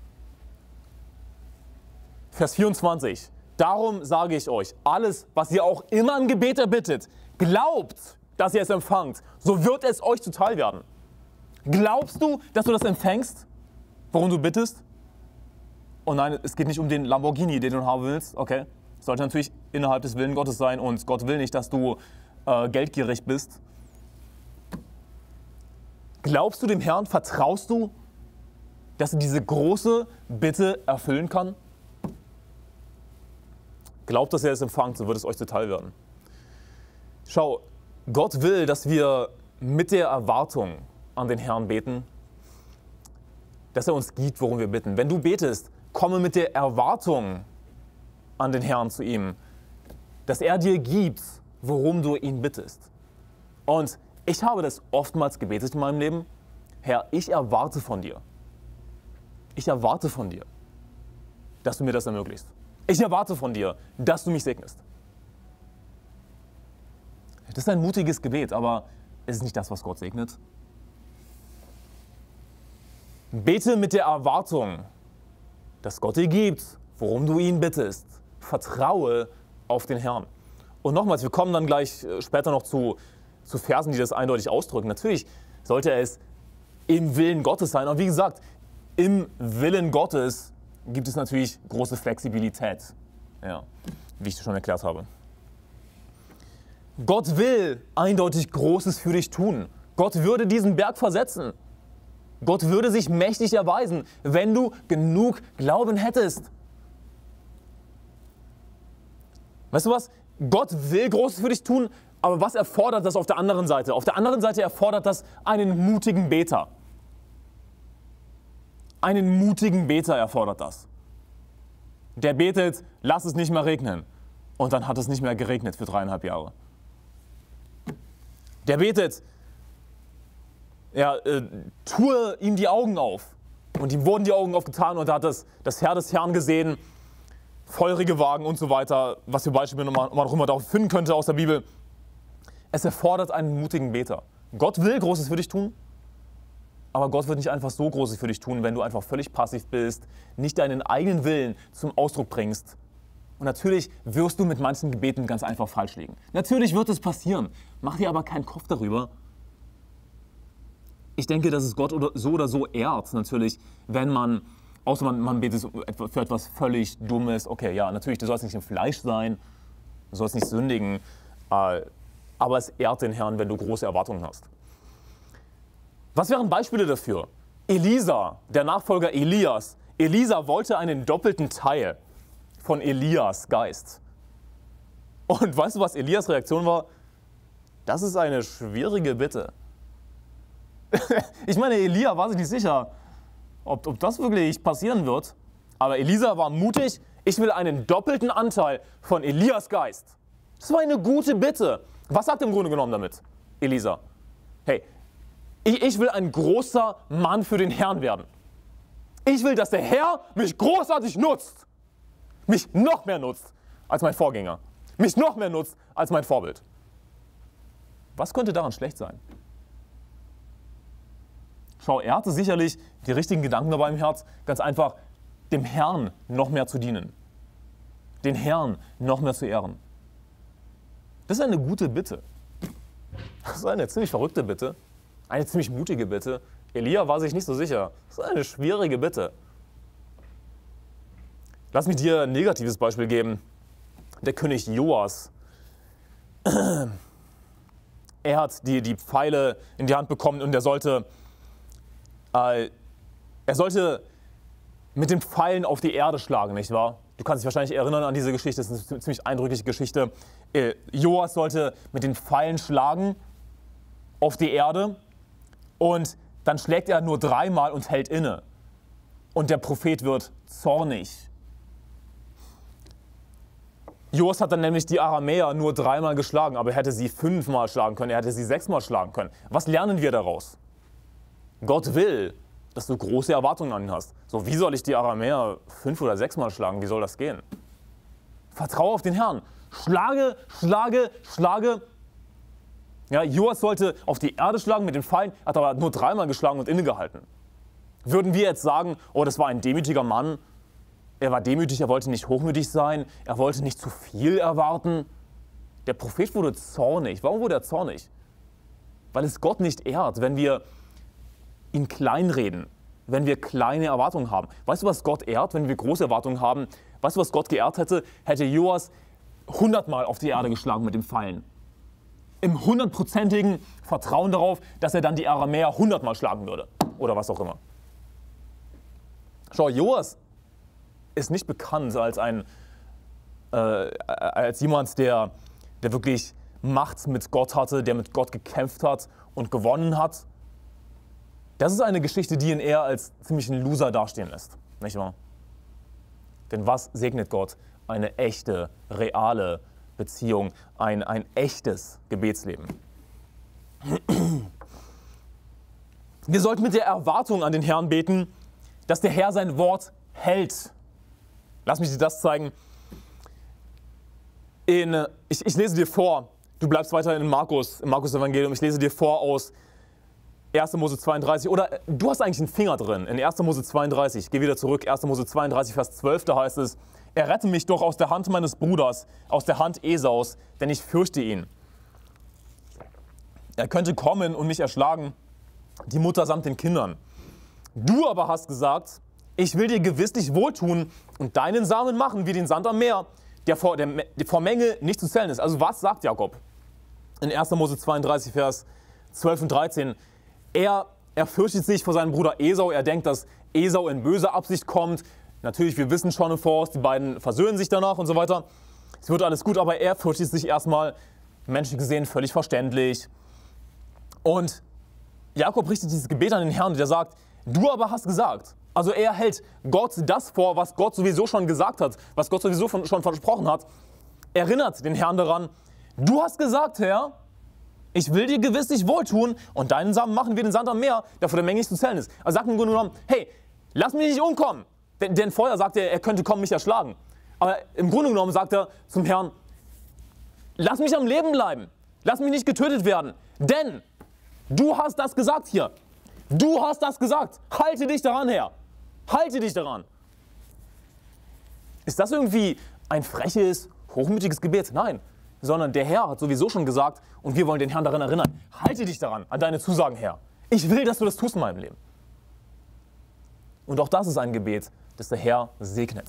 Vers vierundzwanzig. Darum sage ich euch, alles, was ihr auch immer im Gebet erbittet, glaubt, dass ihr es empfangt, so wird es euch zuteil werden. Glaubst du, dass du das empfängst, worum du bittest? Oh nein, es geht nicht um den Lamborghini, den du haben willst. Okay, sollte natürlich innerhalb des Willens Gottes sein und Gott will nicht, dass du äh, geldgierig bist. Glaubst du dem Herrn? Vertraust du, dass er diese große Bitte erfüllen kann? Glaubt, dass er es empfangt, so wird es euch zuteil werden. Schau, Gott will, dass wir mit der Erwartung an den Herrn beten, dass er uns gibt, worum wir bitten. Wenn du betest, komme mit der Erwartung an den Herrn zu ihm, dass er dir gibt, worum du ihn bittest. Und ich habe das oftmals gebetet in meinem Leben. Herr, ich erwarte von dir. Ich erwarte von dir, dass du mir das ermöglicht. Ich erwarte von dir, dass du mich segnest. Das ist ein mutiges Gebet, aber es ist nicht das, was Gott segnet. Bete mit der Erwartung, dass Gott dir gibt, worum du ihn bittest. Vertraue auf den Herrn. Und nochmals, wir kommen dann gleich später noch zu, zu Versen, die das eindeutig ausdrücken. Natürlich sollte es im Willen Gottes sein. Aber wie gesagt, im Willen Gottes gibt es natürlich große Flexibilität, ja, wie ich schon erklärt habe. Gott will eindeutig Großes für dich tun. Gott würde diesen Berg versetzen. Gott würde sich mächtig erweisen, wenn du genug Glauben hättest. Weißt du was? Gott will Großes für dich tun, aber was erfordert das auf der anderen Seite? Auf der anderen Seite erfordert das einen mutigen Beter. Einen mutigen Beter erfordert das. Der betet, lass es nicht mehr regnen. Und dann hat es nicht mehr geregnet für dreieinhalb Jahre. Der betet, ja, äh, tue ihm die Augen auf. Und ihm wurden die Augen aufgetan und er hat das, das Herr des Herrn gesehen, feurige Wagen und so weiter, was für Beispiele man noch immer darauf finden könnte aus der Bibel. Es erfordert einen mutigen Beter. Gott will Großes für dich tun, aber Gott wird nicht einfach so Großes für dich tun, wenn du einfach völlig passiv bist, nicht deinen eigenen Willen zum Ausdruck bringst. Und natürlich wirst du mit manchen Gebeten ganz einfach falsch liegen. Natürlich wird es passieren. Mach dir aber keinen Kopf darüber. Ich denke, dass es Gott oder so oder so ehrt, natürlich, wenn man, außer man, man betet für etwas völlig Dummes. Okay, ja, natürlich, du sollst nicht im Fleisch sein, du sollst nicht sündigen, äh, aber es ehrt den Herrn, wenn du große Erwartungen hast. Was wären Beispiele dafür? Elisa, der Nachfolger Elias. Elisa wollte einen doppelten Teil von Elias Geist. Und weißt du, was Elias Reaktion war? Das ist eine schwierige Bitte. Ich meine, Elia war sich nicht sicher, ob, ob das wirklich passieren wird. Aber Elisa war mutig, ich will einen doppelten Anteil von Elias Geist. Das war eine gute Bitte. Was sagt er im Grunde genommen damit, Elisa? Hey, ich, ich will ein großer Mann für den Herrn werden. Ich will, dass der Herr mich großartig nutzt. Mich noch mehr nutzt als mein Vorgänger. Mich noch mehr nutzt als mein Vorbild. Was könnte daran schlecht sein? Schau, er hatte sicherlich die richtigen Gedanken dabei im Herz, ganz einfach dem Herrn noch mehr zu dienen. Den Herrn noch mehr zu ehren. Das ist eine gute Bitte. Das ist eine ziemlich verrückte Bitte. Eine ziemlich mutige Bitte. Elia war sich nicht so sicher. Das ist eine schwierige Bitte. Lass mich dir ein negatives Beispiel geben. Der König Joas. Er hat die, die Pfeile in die Hand bekommen und er sollte, äh, er sollte mit den Pfeilen auf die Erde schlagen, nicht wahr? Du kannst dich wahrscheinlich erinnern an diese Geschichte, das ist eine ziemlich eindrückliche Geschichte. Äh, Joas sollte mit den Pfeilen schlagen auf die Erde und dann schlägt er nur dreimal und hält inne. Und der Prophet wird zornig. Joas hat dann nämlich die Aramäer nur dreimal geschlagen, aber er hätte sie fünfmal schlagen können, er hätte sie sechsmal schlagen können. Was lernen wir daraus? Gott will, dass du große Erwartungen an ihn hast. So, wie soll ich die Aramäer fünf oder sechsmal schlagen? Wie soll das gehen? Vertraue auf den Herrn. Schlage, schlage, schlage. Ja, Joas sollte auf die Erde schlagen mit den Pfeilen, hat aber nur dreimal geschlagen und innegehalten. Würden wir jetzt sagen, oh, das war ein demütiger Mann, er war demütig, er wollte nicht hochmütig sein, er wollte nicht zu viel erwarten. Der Prophet wurde zornig. Warum wurde er zornig? Weil es Gott nicht ehrt, wenn wir ihn kleinreden, wenn wir kleine Erwartungen haben. Weißt du, was Gott ehrt, wenn wir große Erwartungen haben? Weißt du, was Gott geehrt hätte? Hätte Joas hundertmal auf die Erde geschlagen mit den Pfeilen. im hundertprozentigen Vertrauen darauf, dass er dann die Aramäer hundertmal schlagen würde. Oder was auch immer. Schau, Joas ist nicht bekannt als, ein, äh, als jemand, der, der wirklich Macht mit Gott hatte, der mit Gott gekämpft hat und gewonnen hat. Das ist eine Geschichte, die ihn eher als ziemlichen Loser dastehen lässt. Nicht wahr? Denn was segnet Gott? Eine echte, reale Beziehung, ein, ein echtes Gebetsleben. Wir sollten mit der Erwartung an den Herrn beten, dass der Herr sein Wort hält. Lass mich dir das zeigen. In, ich, ich lese dir vor, du bleibst weiter in Markus, im Markus-Evangelium, ich lese dir vor aus erster Mose zweiunddreißig, oder du hast eigentlich einen Finger drin, in erster Mose zweiunddreißig, geh wieder zurück, erster Mose zweiunddreißig, Vers zwölf, da heißt es, er rette mich doch aus der Hand meines Bruders, aus der Hand Esaus, denn ich fürchte ihn. Er könnte kommen und mich erschlagen, die Mutter samt den Kindern. Du aber hast gesagt, ich will dir gewisslich wohltun und deinen Samen machen wie den Sand am Meer, der vor, der, der vor Menge nicht zu zählen ist. Also was sagt Jakob? In erster Mose zweiunddreißig, Vers zwölf und dreizehn. Er, er fürchtet sich vor seinem Bruder Esau. Er denkt, dass Esau in böser Absicht kommt. Natürlich, wir wissen schon im Voraus, die beiden versöhnen sich danach und so weiter. Es wird alles gut, aber er fürchtet sich erstmal, menschlich gesehen, völlig verständlich. Und Jakob richtet dieses Gebet an den Herrn, der sagt, du aber hast gesagt. Also er hält Gott das vor, was Gott sowieso schon gesagt hat, was Gott sowieso schon versprochen hat. Erinnert den Herrn daran, du hast gesagt, Herr, ich will dir gewisslich wohltun und deinen Samen machen wir den Sand am Meer, der vor der Menge nicht zu zählen ist. Also sagt im Grunde genommen, hey, lass mich nicht umkommen. Denn, denn vorher sagt er, er könnte kommen, mich erschlagen. Aber im Grunde genommen sagt er zum Herrn, lass mich am Leben bleiben. Lass mich nicht getötet werden. Denn du hast das gesagt hier. Du hast das gesagt. Halte dich daran, Herr. Halte dich daran. Ist das irgendwie ein freches, hochmütiges Gebet? Nein. Sondern der Herr hat sowieso schon gesagt und wir wollen den Herrn daran erinnern. Halte dich daran, an deine Zusagen, Herr. Ich will, dass du das tust in meinem Leben. Und auch das ist ein Gebet, das der Herr segnet.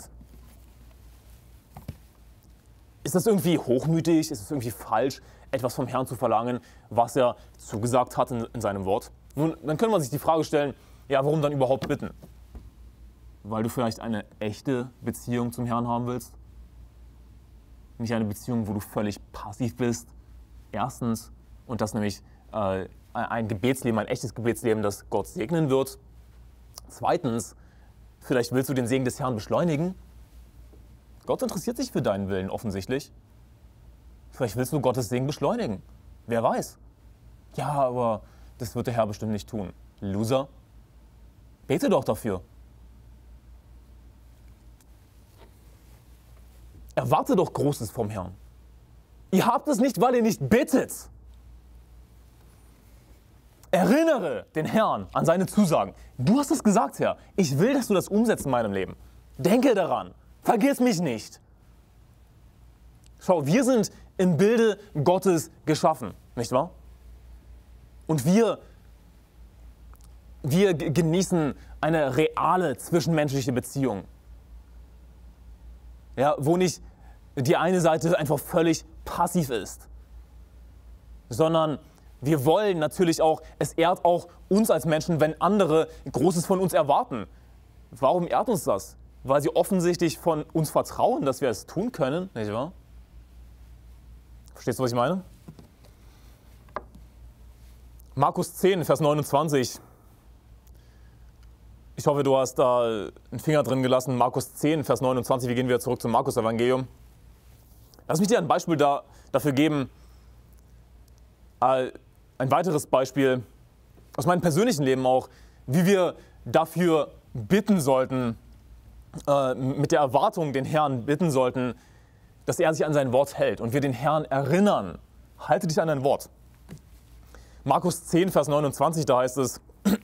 Ist das irgendwie hochmütig? Ist es irgendwie falsch, etwas vom Herrn zu verlangen, was er zugesagt hat in, in seinem Wort? Nun, dann könnte man sich die Frage stellen, ja, warum dann überhaupt bitten? Weil du vielleicht eine echte Beziehung zum Herrn haben willst? Nicht eine Beziehung, wo du völlig passiv bist. Erstens, und das nämlich äh, ein Gebetsleben, ein echtes Gebetsleben, das Gott segnen wird. Zweitens, vielleicht willst du den Segen des Herrn beschleunigen. Gott interessiert sich für deinen Willen offensichtlich. Vielleicht willst du Gottes Segen beschleunigen. Wer weiß. Ja, aber das wird der Herr bestimmt nicht tun. Loser, bete doch dafür. Erwarte doch Großes vom Herrn. Ihr habt es nicht, weil ihr nicht bittet. Erinnere den Herrn an seine Zusagen. Du hast es gesagt, Herr. Ich will, dass du das umsetzt in meinem Leben. Denke daran. Vergiss mich nicht. Schau, wir sind im Bilde Gottes geschaffen, nicht wahr? Und wir, wir genießen eine reale zwischenmenschliche Beziehung. Ja, wo nicht die eine Seite einfach völlig passiv ist, sondern wir wollen natürlich auch, es ehrt auch uns als Menschen, wenn andere Großes von uns erwarten. Warum ehrt uns das? Weil sie offensichtlich von uns vertrauen, dass wir es tun können, nicht wahr? Verstehst du, was ich meine? Markus zehn, Vers neunundzwanzig. Ich hoffe, du hast da einen Finger drin gelassen. Markus zehn, Vers neunundzwanzig. Wir gehen wieder zurück zum Markus-Evangelium. Lass mich dir ein Beispiel da, dafür geben. Äh, ein weiteres Beispiel aus meinem persönlichen Leben auch, wie wir dafür bitten sollten, äh, mit der Erwartung den Herrn bitten sollten, dass er sich an sein Wort hält und wir den Herrn erinnern. Halte dich an dein Wort. Markus zehn, Vers neunundzwanzig, da heißt es,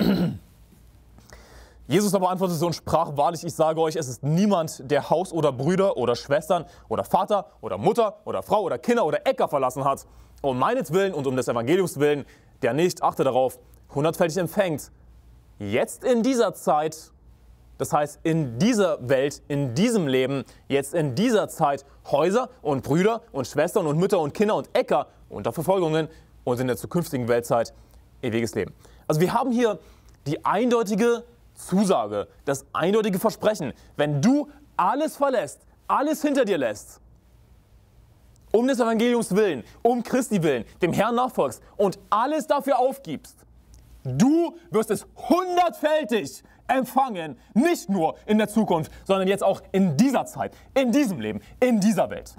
Jesus aber antwortete und sprach, wahrlich, ich sage euch, es ist niemand, der Haus oder Brüder oder Schwestern oder Vater oder Mutter oder Frau oder Kinder oder Äcker verlassen hat, um meinetwillen und um des Evangeliums willen, der nicht, achte darauf, hundertfältig empfängt, jetzt in dieser Zeit Das heißt, in dieser Welt, in diesem Leben, jetzt in dieser Zeit Häuser und Brüder und Schwestern und Mütter und Kinder und Äcker unter Verfolgungen und in der zukünftigen Weltzeit ewiges Leben. Also wir haben hier die eindeutige Zusage, das eindeutige Versprechen, wenn du alles verlässt, alles hinter dir lässt, um des Evangeliums willen, um Christi willen, dem Herrn nachfolgst und alles dafür aufgibst, du wirst es hundertfältig empfangen, nicht nur in der Zukunft, sondern jetzt auch in dieser Zeit, in diesem Leben, in dieser Welt.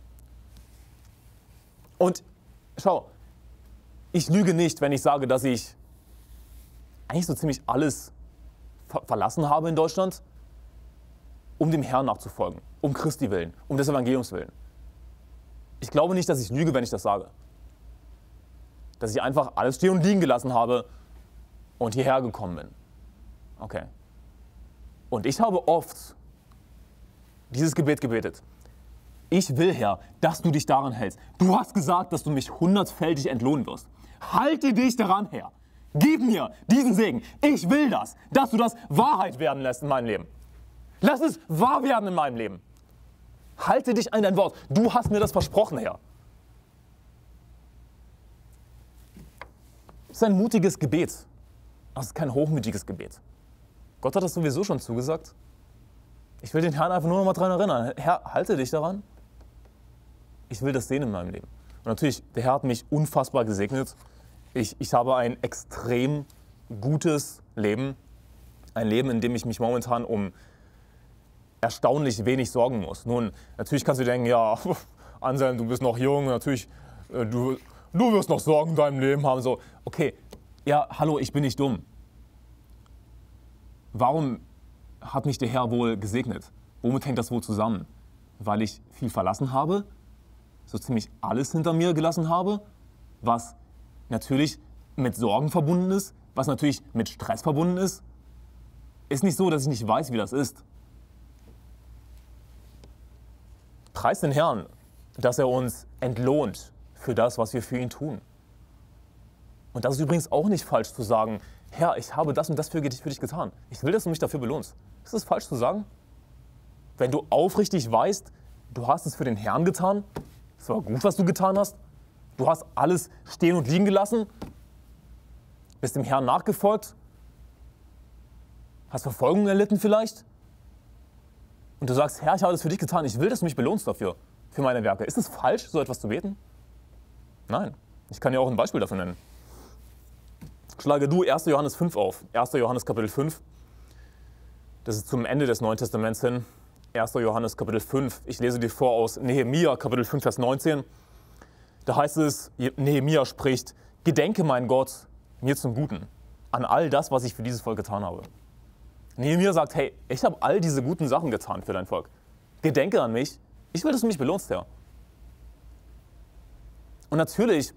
Und schau, ich lüge nicht, wenn ich sage, dass ich eigentlich so ziemlich alles ver- verlassen habe in Deutschland, um dem Herrn nachzufolgen, um Christi willen, um des Evangeliums willen. Ich glaube nicht, dass ich lüge, wenn ich das sage. Dass ich einfach alles stehen und liegen gelassen habe und hierher gekommen bin. Okay. Und ich habe oft dieses Gebet gebetet. Ich will, Herr, dass du dich daran hältst. Du hast gesagt, dass du mich hundertfältig entlohnen wirst. Halte dich daran, Herr. Gib mir diesen Segen. Ich will das, dass du das Wahrheit werden lässt in meinem Leben. Lass es wahr werden in meinem Leben. Halte dich an dein Wort. Du hast mir das versprochen, Herr. Das ist ein mutiges Gebet. Das ist kein hochmütiges Gebet. Gott hat das sowieso schon zugesagt. Ich will den Herrn einfach nur noch mal daran erinnern. Herr, halte dich daran. Ich will das sehen in meinem Leben. Und natürlich, der Herr hat mich unfassbar gesegnet. Ich, ich habe ein extrem gutes Leben. Ein Leben, in dem ich mich momentan um erstaunlich wenig sorgen muss. Nun, natürlich kannst du denken, ja, Anselm, du bist noch jung, natürlich, äh, du, du wirst noch Sorgen in deinem Leben haben. So, okay, ja, hallo, ich bin nicht dumm. Warum hat mich der Herr wohl gesegnet? Womit hängt das wohl zusammen? Weil ich viel verlassen habe, so ziemlich alles hinter mir gelassen habe, was natürlich mit Sorgen verbunden ist, was natürlich mit Stress verbunden ist. Ist nicht so, dass ich nicht weiß, wie das ist. Preis den Herrn, dass er uns entlohnt für das, was wir für ihn tun. Und das ist übrigens auch nicht falsch zu sagen, Herr, ich habe das und das für dich getan. Ich will, dass du mich dafür belohnst. Ist das falsch zu sagen? Wenn du aufrichtig weißt, du hast es für den Herrn getan, es war gut, was du getan hast, du hast alles stehen und liegen gelassen, bist dem Herrn nachgefolgt, hast Verfolgung erlitten vielleicht und du sagst, Herr, ich habe das für dich getan, ich will, dass du mich belohnst dafür, für meine Werke. Ist es falsch, so etwas zu beten? Nein. Ich kann dir auch ein Beispiel dafür nennen. Schlage du erster Johannes fünf auf. erster Johannes Kapitel fünf. Das ist zum Ende des Neuen Testaments hin. erster Johannes Kapitel fünf. Ich lese dir vor aus Nehemia Kapitel fünf, Vers neunzehn. Da heißt es, Nehemia spricht, gedenke mein Gott mir zum Guten an all das, was ich für dieses Volk getan habe. Nehemia sagt, hey, ich habe all diese guten Sachen getan für dein Volk. Gedenke an mich. Ich will, dass du mich belohnst, Herr. Und natürlich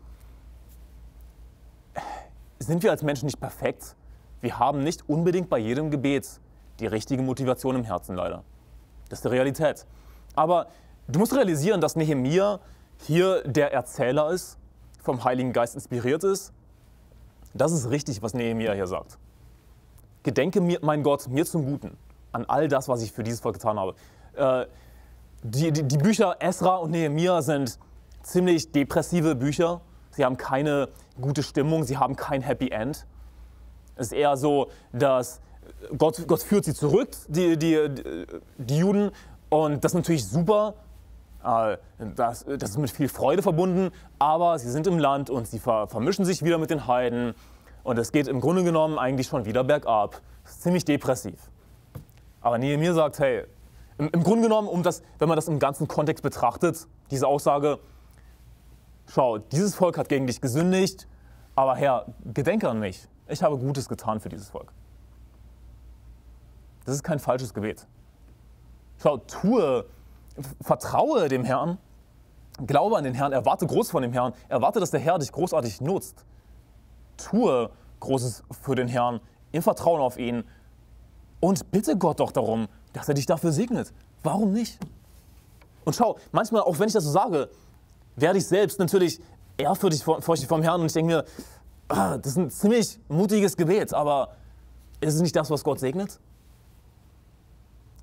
sind wir als Menschen nicht perfekt. Wir haben nicht unbedingt bei jedem Gebet die richtige Motivation im Herzen, leider. Das ist die Realität. Aber du musst realisieren, dass Nehemia hier der Erzähler ist, vom Heiligen Geist inspiriert ist. Das ist richtig, was Nehemia hier sagt. Gedenke mir, mein Gott, mir zum Guten, an all das, was ich für dieses Volk getan habe. Äh, die, die, die Bücher Esra und Nehemia sind ziemlich depressive Bücher. Sie haben keine gute Stimmung, sie haben kein Happy End. Es ist eher so, dass Gott, Gott führt sie zurück, die, die, die Juden. Und das ist natürlich super. Das, das ist mit viel Freude verbunden. Aber sie sind im Land und sie ver, vermischen sich wieder mit den Heiden. Und es geht im Grunde genommen eigentlich schon wieder bergab. Das ist ziemlich depressiv. Aber Nehemia sagt, hey, im, im Grunde genommen, um das, wenn man das im ganzen Kontext betrachtet, diese Aussage, schau, dieses Volk hat gegen dich gesündigt, aber Herr, gedenke an mich. Ich habe Gutes getan für dieses Volk. Das ist kein falsches Gebet. Schau, tue, vertraue dem Herrn, glaube an den Herrn, erwarte groß von dem Herrn, erwarte, dass der Herr dich großartig nutzt. Tue Großes für den Herrn, im Vertrauen auf ihn und bitte Gott doch darum, dass er dich dafür segnet. Warum nicht? Und schau, manchmal, auch wenn ich das so sage, werde ich selbst natürlich ehrfürchtig vom Herrn und ich denke mir, ah, das ist ein ziemlich mutiges Gebet, aber ist es nicht das, was Gott segnet?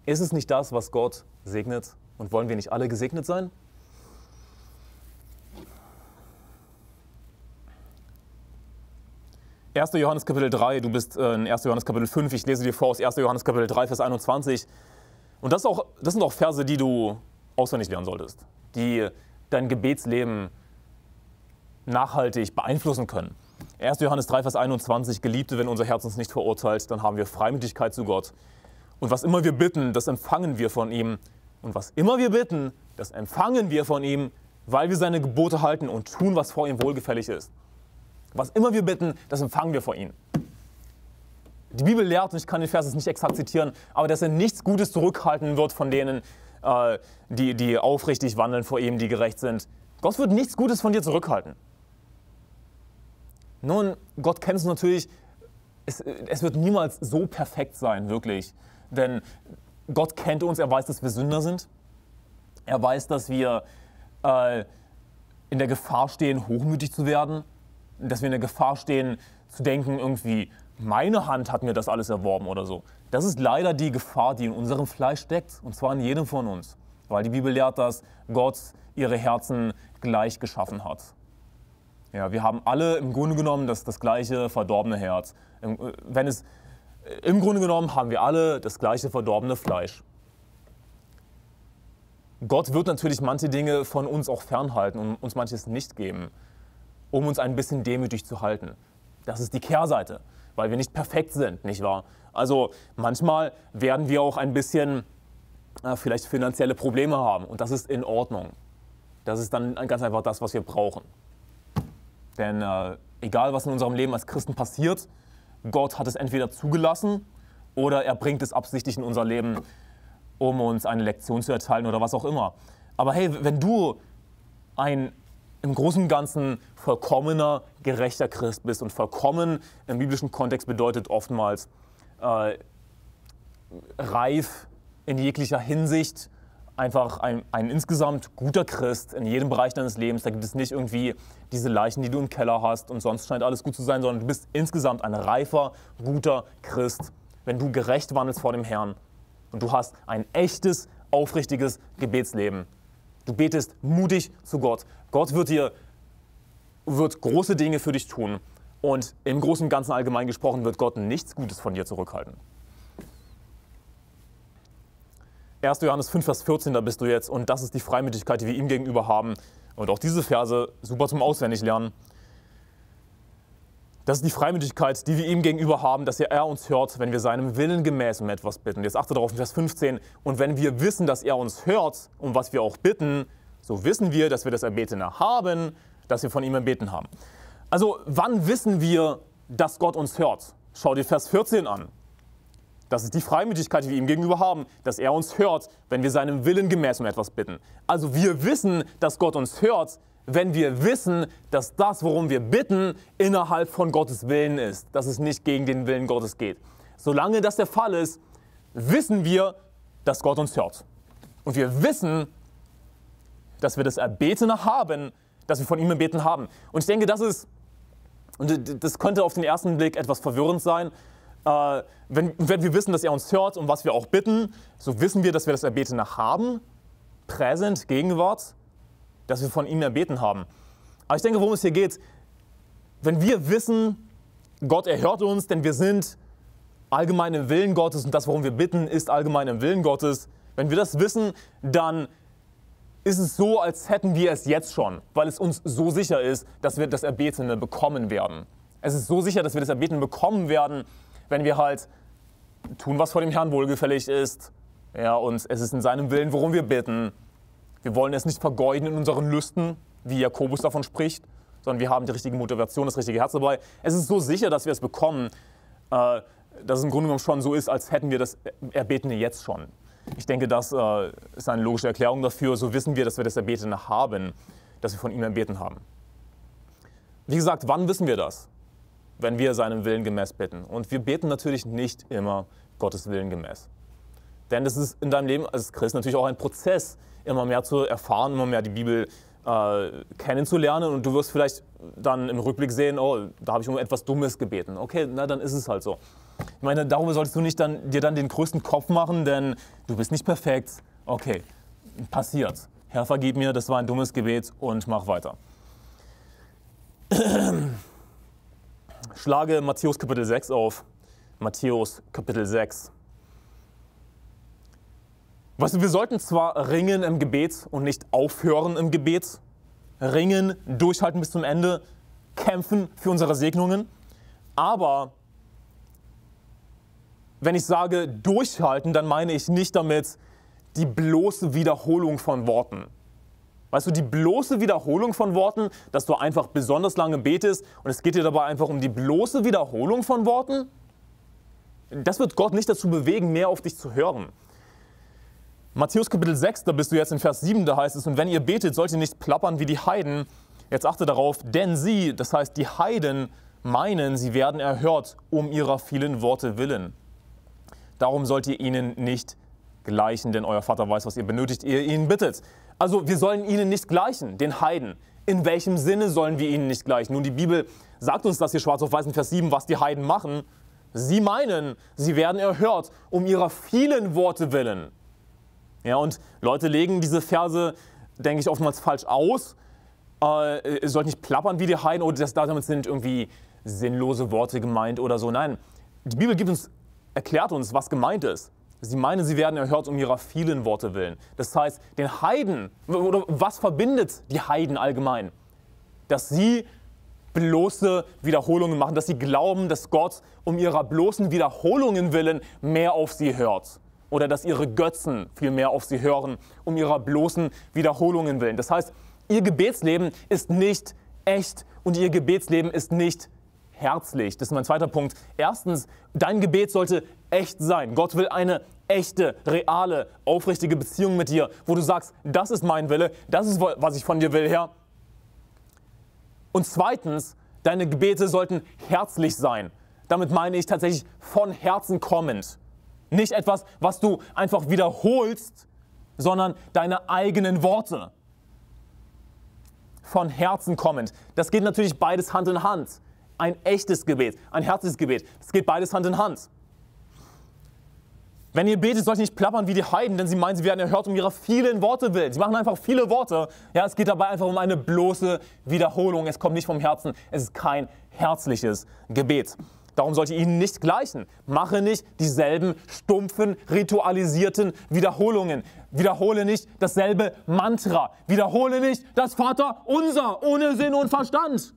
Ist es nicht das, was Gott segnet? Und wollen wir nicht alle gesegnet sein? erster Johannes Kapitel drei, du bist in erster Johannes Kapitel fünf, ich lese dir vor aus erster Johannes Kapitel drei, Vers einundzwanzig. Und das, ist auch, das sind auch Verse, die du auswendig lernen solltest, die dein Gebetsleben nachhaltig beeinflussen können. erster Johannes drei, Vers einundzwanzig, Geliebte, wenn unser Herz uns nicht verurteilt, dann haben wir Freimütigkeit zu Gott. Und was immer wir bitten, das empfangen wir von ihm. Und was immer wir bitten, das empfangen wir von ihm, weil wir seine Gebote halten und tun, was vor ihm wohlgefällig ist. Was immer wir bitten, das empfangen wir von ihm. Die Bibel lehrt, und ich kann den Vers jetzt nicht exakt zitieren, aber dass er nichts Gutes zurückhalten wird von denen, äh, die, die aufrichtig wandeln vor ihm, die gerecht sind. Gott wird nichts Gutes von dir zurückhalten. Nun, Gott kennt es natürlich, es, es wird niemals so perfekt sein, wirklich. Denn Gott kennt uns, er weiß, dass wir Sünder sind. Er weiß, dass wir äh, in der Gefahr stehen, hochmütig zu werden. Dass wir in der Gefahr stehen, zu denken, irgendwie, meine Hand hat mir das alles erworben oder so. Das ist leider die Gefahr, die in unserem Fleisch steckt, und zwar in jedem von uns. Weil die Bibel lehrt, dass Gott ihre Herzen gleich geschaffen hat. Ja, wir haben alle im Grunde genommen das, das gleiche verdorbene Herz. Im, wenn es, Im Grunde genommen haben wir alle das gleiche verdorbene Fleisch. Gott wird natürlich manche Dinge von uns auch fernhalten und uns manches nicht geben, um uns ein bisschen demütig zu halten. Das ist die Kehrseite, weil wir nicht perfekt sind, nicht wahr? Also manchmal werden wir auch ein bisschen äh, vielleicht finanzielle Probleme haben, und das ist in Ordnung. Das ist dann ganz einfach das, was wir brauchen. Denn äh, egal, was in unserem Leben als Christen passiert, Gott hat es entweder zugelassen oder er bringt es absichtlich in unser Leben, um uns eine Lektion zu erteilen oder was auch immer. Aber hey, wenn du ein im Großen und Ganzen vollkommener, gerechter Christ bist, und vollkommen im biblischen Kontext bedeutet oftmals äh, reif in jeglicher Hinsicht, einfach ein, ein insgesamt guter Christ in jedem Bereich deines Lebens. Da gibt es nicht irgendwie diese Leichen, die du im Keller hast und sonst scheint alles gut zu sein, sondern du bist insgesamt ein reifer, guter Christ, wenn du gerecht wandelst vor dem Herrn und du hast ein echtes, aufrichtiges Gebetsleben. Du betest mutig zu Gott. Gott wird dir wird große Dinge für dich tun. Und im Großen und Ganzen allgemein gesprochen wird Gott nichts Gutes von dir zurückhalten. erster Johannes fünf, Vers vierzehn, da bist du jetzt. Und das ist die Freimütigkeit, die wir ihm gegenüber haben. Und auch diese Verse, super zum Auswendiglernen. Das ist die Freimütigkeit, die wir ihm gegenüber haben, dass er uns hört, wenn wir seinem Willen gemäß um etwas bitten. Jetzt achte darauf in Vers fünfzehn. Und wenn wir wissen, dass er uns hört, um was wir auch bitten, so wissen wir, dass wir das Erbetene haben, dass wir von ihm erbeten haben. Also wann wissen wir, dass Gott uns hört? Schau dir Vers vierzehn an. Das ist die Freimütigkeit, die wir ihm gegenüber haben, dass er uns hört, wenn wir seinem Willen gemäß um etwas bitten. Also wir wissen, dass Gott uns hört, wenn wir wissen, dass das, worum wir bitten, innerhalb von Gottes Willen ist, dass es nicht gegen den Willen Gottes geht. Solange das der Fall ist, wissen wir, dass Gott uns hört. Und wir wissen, dass wir das Erbetene haben, dass wir von ihm erbeten haben. Und ich denke, das ist, und das könnte auf den ersten Blick etwas verwirrend sein, äh, wenn, wenn wir wissen, dass er uns hört und was wir auch bitten, so wissen wir, dass wir das Erbetene haben, Präsent, Gegenwart, dass wir von ihm erbeten haben. Aber ich denke, worum es hier geht, wenn wir wissen, Gott erhört uns, denn wir sind allgemein im Willen Gottes und das, worum wir bitten, ist allgemein im Willen Gottes. Wenn wir das wissen, dann ist es so, als hätten wir es jetzt schon, weil es uns so sicher ist, dass wir das Erbetene bekommen werden. Es ist so sicher, dass wir das Erbetene bekommen werden, wenn wir halt tun, was vor dem Herrn wohlgefällig ist. Ja, und es ist in seinem Willen, worum wir bitten. Wir wollen es nicht vergeuden in unseren Lüsten, wie Jakobus davon spricht, sondern wir haben die richtige Motivation, das richtige Herz dabei. Es ist so sicher, dass wir es bekommen, äh, dass es im Grunde genommen schon so ist, als hätten wir das Erbetene jetzt schon. Ich denke, das äh, ist eine logische Erklärung dafür. So wissen wir, dass wir das Erbetene haben, dass wir von ihm erbeten haben. Wie gesagt, wann wissen wir das? Wenn wir seinem Willen gemäß bitten. Und wir beten natürlich nicht immer Gottes Willen gemäß. Denn das ist in deinem Leben als Christ natürlich auch ein Prozess, immer mehr zu erfahren, immer mehr die Bibel äh, kennenzulernen. Und du wirst vielleicht dann im Rückblick sehen, oh, da habe ich um etwas Dummes gebeten. Okay, na dann ist es halt so. Ich meine, darüber solltest du nicht dann, dir dann den größten Kopf machen, denn du bist nicht perfekt. Okay, passiert. Herr, vergib mir, das war ein dummes Gebet und mach weiter. Schlage Matthäus Kapitel sechs auf. Matthäus Kapitel sechs. Weißt du, wir sollten zwar ringen im Gebet und nicht aufhören im Gebet. Ringen, durchhalten bis zum Ende, kämpfen für unsere Segnungen. Aber wenn ich sage durchhalten, dann meine ich nicht damit die bloße Wiederholung von Worten. Weißt du, die bloße Wiederholung von Worten, dass du einfach besonders lange betest und es geht dir dabei einfach um die bloße Wiederholung von Worten, das wird Gott nicht dazu bewegen, mehr auf dich zu hören. Matthäus Kapitel sechs, da bist du jetzt in Vers sieben, da heißt es, und wenn ihr betet, sollt ihr nicht plappern wie die Heiden. Jetzt achte darauf, denn sie, das heißt die Heiden, meinen, sie werden erhört um ihrer vielen Worte willen. Darum sollt ihr ihnen nicht gleichen, denn euer Vater weiß, was ihr benötigt, ehe ihr ihn bittet. Also wir sollen ihnen nicht gleichen, den Heiden. In welchem Sinne sollen wir ihnen nicht gleichen? Nun, die Bibel sagt uns das hier schwarz auf weiß in Vers sieben, was die Heiden machen. Sie meinen, sie werden erhört um ihrer vielen Worte willen. Ja, und Leute legen diese Verse, denke ich, oftmals falsch aus. Äh, ihr sollt nicht plappern wie die Heiden oder das, damit sind irgendwie sinnlose Worte gemeint oder so. Nein, die Bibel gibt uns, erklärt uns, was gemeint ist. Sie meinen, sie werden erhört um ihrer vielen Worte willen. Das heißt, den Heiden, oder was verbindet die Heiden allgemein? Dass sie bloße Wiederholungen machen, dass sie glauben, dass Gott um ihrer bloßen Wiederholungen willen mehr auf sie hört. Oder dass ihre Götzen viel mehr auf sie hören, um ihrer bloßen Wiederholungen willen. Das heißt, ihr Gebetsleben ist nicht echt und ihr Gebetsleben ist nicht herzlich. Das ist mein zweiter Punkt. Erstens, dein Gebet sollte echt sein. Gott will eine echte, reale, aufrichtige Beziehung mit dir, wo du sagst, das ist mein Wille, das ist, was ich von dir will, Herr. Und zweitens, deine Gebete sollten herzlich sein. Damit meine ich tatsächlich von Herzen kommend. Nicht etwas, was du einfach wiederholst, sondern deine eigenen Worte. Von Herzen kommend. Das geht natürlich beides Hand in Hand. Ein echtes Gebet, ein herzliches Gebet. Das geht beides Hand in Hand. Wenn ihr betet, sollt ihr nicht plappern wie die Heiden, denn sie meinen, sie werden erhört um ihrer vielen Worte willen. Sie machen einfach viele Worte. Ja, es geht dabei einfach um eine bloße Wiederholung. Es kommt nicht vom Herzen. Es ist kein herzliches Gebet. Darum sollt ihr ihnen nicht gleichen. Mache nicht dieselben stumpfen, ritualisierten Wiederholungen. Wiederhole nicht dasselbe Mantra. Wiederhole nicht das Vaterunser ohne Sinn und Verstand.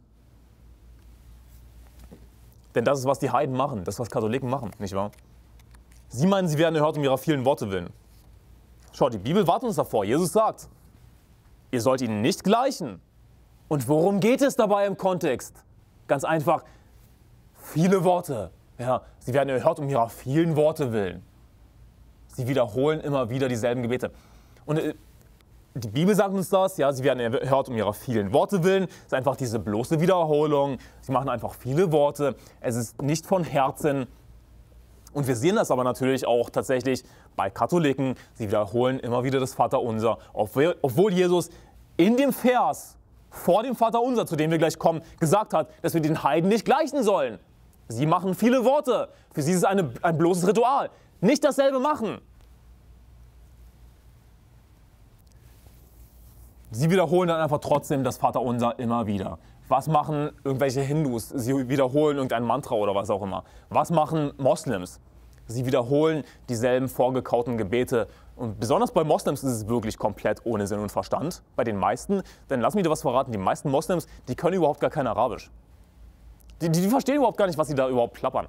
Denn das ist, was die Heiden machen. Das ist, was Katholiken machen, nicht wahr? Sie meinen, sie werden erhört um ihrer vielen Worte willen. Schau, die Bibel wartet uns davor. Jesus sagt, ihr sollt ihnen nicht gleichen. Und worum geht es dabei im Kontext? Ganz einfach, viele Worte. Ja, sie werden erhört um ihrer vielen Worte willen. Sie wiederholen immer wieder dieselben Gebete. Und äh, die Bibel sagt uns das, ja, sie werden erhört um ihrer vielen Worte willen. Es ist einfach diese bloße Wiederholung. Sie machen einfach viele Worte. Es ist nicht von Herzen. Und wir sehen das aber natürlich auch tatsächlich bei Katholiken. Sie wiederholen immer wieder das Vaterunser, obwohl Jesus in dem Vers vor dem Vaterunser, zu dem wir gleich kommen, gesagt hat, dass wir den Heiden nicht gleichen sollen. Sie machen viele Worte. Für sie ist es eine, ein bloßes Ritual. Nicht dasselbe machen. Sie wiederholen dann einfach trotzdem das Vaterunser immer wieder. Was machen irgendwelche Hindus? Sie wiederholen irgendein Mantra oder was auch immer. Was machen Moslems? Sie wiederholen dieselben vorgekauten Gebete. Und besonders bei Moslems ist es wirklich komplett ohne Sinn und Verstand. Bei den meisten, denn lass mich dir was verraten, die meisten Moslems, die können überhaupt gar kein Arabisch. Die, die, die verstehen überhaupt gar nicht, was sie da überhaupt plappern.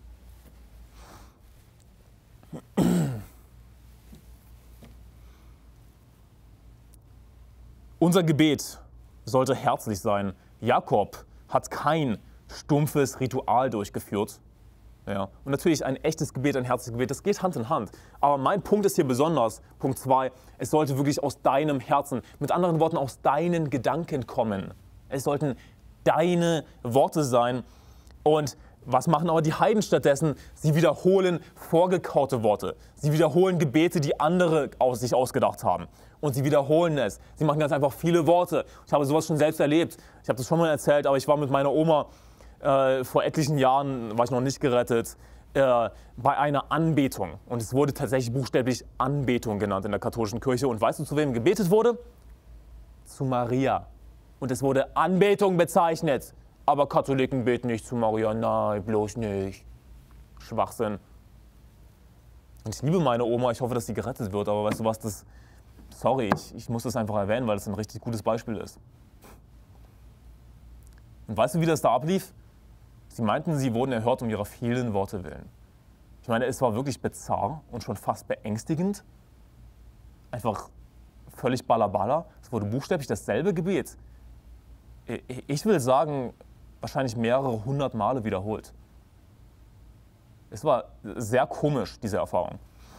Unser Gebet sollte herzlich sein. Jakob hat kein stumpfes Ritual durchgeführt. Ja. Und natürlich ein echtes Gebet, ein herzliches Gebet, das geht Hand in Hand. Aber mein Punkt ist hier besonders, Punkt zwei, es sollte wirklich aus deinem Herzen, mit anderen Worten aus deinen Gedanken kommen. Es sollten deine Worte sein. Und was machen aber die Heiden stattdessen? Sie wiederholen vorgekaute Worte. Sie wiederholen Gebete, die andere aus sich ausgedacht haben. Und sie wiederholen es. Sie machen ganz einfach viele Worte. Ich habe sowas schon selbst erlebt. Ich habe das schon mal erzählt, aber ich war mit meiner Oma, äh, vor etlichen Jahren war ich noch nicht gerettet, äh, bei einer Anbetung. Und es wurde tatsächlich buchstäblich Anbetung genannt in der katholischen Kirche. Und weißt du, zu wem gebetet wurde? Zu Maria. Und es wurde Anbetung bezeichnet. Aber Katholiken beten nicht zu Maria. Nein, bloß nicht. Schwachsinn. Und ich liebe meine Oma. Ich hoffe, dass sie gerettet wird. Aber weißt du was, das... Sorry, ich, ich muss das einfach erwähnen, weil das ein richtig gutes Beispiel ist. Und weißt du, wie das da ablief? Sie meinten, sie wurden erhört um ihrer vielen Worte willen. Ich meine, es war wirklich bizarr und schon fast beängstigend. Einfach völlig balabala. Es wurde buchstäblich dasselbe Gebet. Ich will sagen, wahrscheinlich mehrere hundert Male wiederholt. Es war sehr komisch, diese Erfahrung.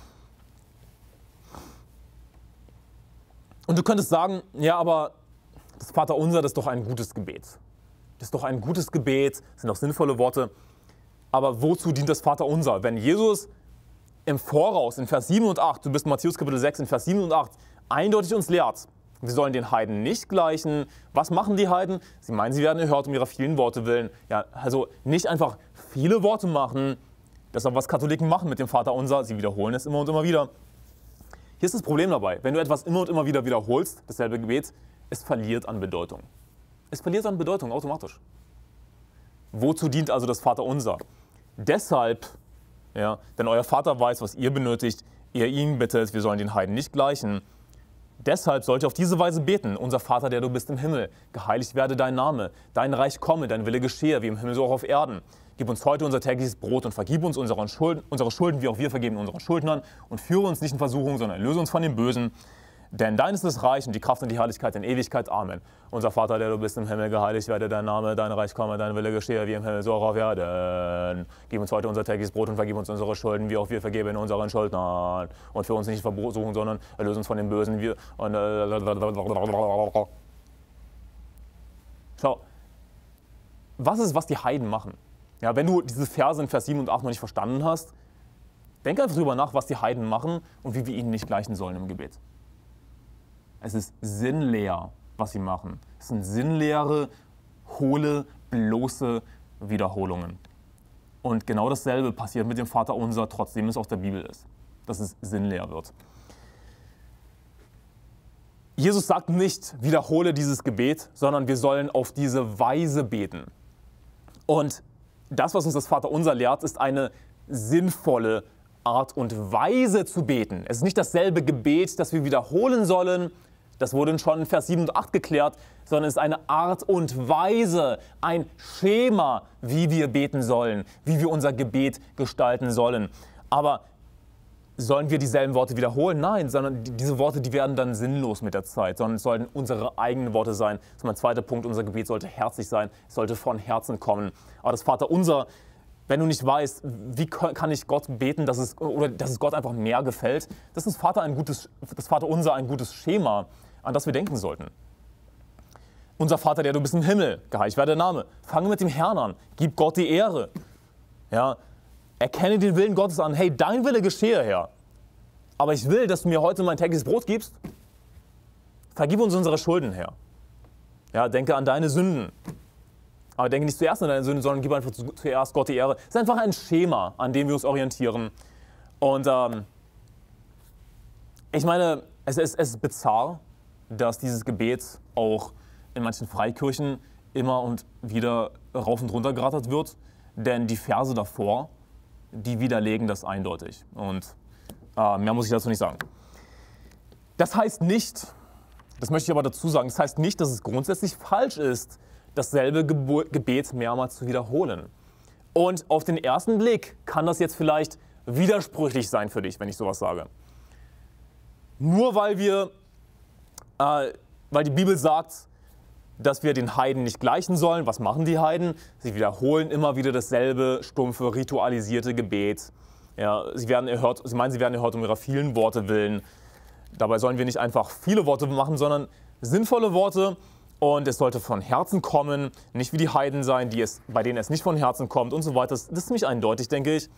Und du könntest sagen, ja, aber das Vaterunser, das ist doch ein gutes Gebet. Das ist doch ein gutes Gebet, das sind auch sinnvolle Worte. Aber wozu dient das Vaterunser? Wenn Jesus im Voraus, in Vers sieben und acht, du bist in Matthäus Kapitel sechs, in Vers sieben und acht, eindeutig uns lehrt, wir sollen den Heiden nicht gleichen. Was machen die Heiden? Sie meinen, sie werden erhört um ihrer vielen Worte willen. Ja, also nicht einfach viele Worte machen, das ist auch was Katholiken machen mit dem Vaterunser, sie wiederholen es immer und immer wieder. Hier ist das Problem dabei, wenn du etwas immer und immer wieder wiederholst, dasselbe Gebet, es verliert an Bedeutung. Es verliert an Bedeutung automatisch. Wozu dient also das Vaterunser? Deshalb, ja, denn euer Vater weiß, was ihr benötigt, ihr ihn bittet, wir sollen den Heiden nicht gleichen. Deshalb sollt ihr auf diese Weise beten, unser Vater, der du bist im Himmel, geheiligt werde dein Name, dein Reich komme, dein Wille geschehe, wie im Himmel so auch auf Erden. Gib uns heute unser tägliches Brot und vergib uns unsere Schulden, unsere Schulden, wie auch wir vergeben unseren Schuldnern, und führe uns nicht in Versuchung, sondern erlöse uns von dem Bösen. Denn dein ist das Reich und die Kraft und die Herrlichkeit in Ewigkeit. Amen. Unser Vater, der du bist im Himmel, geheiligt werde dein Name, dein Reich komme, dein Wille geschehe, wie im Himmel so auch auf Erden. Gib uns heute unser tägliches Brot und vergib uns unsere Schulden, wie auch wir vergeben unseren Schuldnern. Und führe uns nicht in Versuchung, sondern erlöse uns von dem Bösen. Wir und äh Schau, was ist, was die Heiden machen? Ja, wenn du diese Verse in Vers sieben und acht noch nicht verstanden hast, denk einfach drüber nach, was die Heiden machen und wie wir ihnen nicht gleichen sollen im Gebet. Es ist sinnleer, was sie machen. Es sind sinnleere, hohle, bloße Wiederholungen. Und genau dasselbe passiert mit dem Vaterunser, trotzdem es aus der Bibel ist, dass es sinnleer wird. Jesus sagt nicht, wiederhole dieses Gebet, sondern wir sollen auf diese Weise beten. Und das, was uns das Vaterunser lehrt, ist eine sinnvolle Art und Weise zu beten. Es ist nicht dasselbe Gebet, das wir wiederholen sollen, das wurde schon in Vers sieben und acht geklärt, sondern es ist eine Art und Weise, ein Schema, wie wir beten sollen, wie wir unser Gebet gestalten sollen. Aber sollen wir dieselben Worte wiederholen? Nein, sondern diese Worte, die werden dann sinnlos mit der Zeit, sondern es sollten unsere eigenen Worte sein. Das ist mein zweiter Punkt, unser Gebet sollte herzlich sein, es sollte von Herzen kommen. Aber das Vaterunser, wenn du nicht weißt, wie kann ich Gott beten, dass es, oder dass es Gott einfach mehr gefällt, das ist Vater ein gutes, das Vaterunser ein gutes Schema, an das wir denken sollten. Unser Vater, der du bist im Himmel, geheiligt werde der Name. Fange mit dem Herrn an, gib Gott die Ehre. Ja, erkenne den Willen Gottes an. Hey, dein Wille geschehe, Herr. Aber ich will, dass du mir heute mein tägliches Brot gibst. Vergib uns unsere Schulden, Herr. Ja, denke an deine Sünden. Aber denke nicht zuerst an deine Sünden, sondern gib einfach zuerst Gott die Ehre. Es ist einfach ein Schema, an dem wir uns orientieren. Und ähm, ich meine, es ist, es ist bizarr, dass dieses Gebet auch in manchen Freikirchen immer und wieder rauf und runter gerattert wird. Denn die Verse davor, die widerlegen das eindeutig. Und äh, mehr muss ich dazu nicht sagen. Das heißt nicht, das möchte ich aber dazu sagen, das heißt nicht, dass es grundsätzlich falsch ist, dasselbe Gebo- Gebet mehrmals zu wiederholen. Und auf den ersten Blick kann das jetzt vielleicht widersprüchlich sein für dich, wenn ich sowas sage. Nur weil wir, äh, weil die Bibel sagt, dass wir den Heiden nicht gleichen sollen. Was machen die Heiden? Sie wiederholen immer wieder dasselbe stumpfe, ritualisierte Gebet. Ja, sie, werden erhört, sie meinen, sie werden erhört um ihrer vielen Worte willen. Dabei sollen wir nicht einfach viele Worte machen, sondern sinnvolle Worte. Und es sollte von Herzen kommen, nicht wie die Heiden sein, die es, bei denen es nicht von Herzen kommt und so weiter. Das, das ist ziemlich eindeutig, denke ich.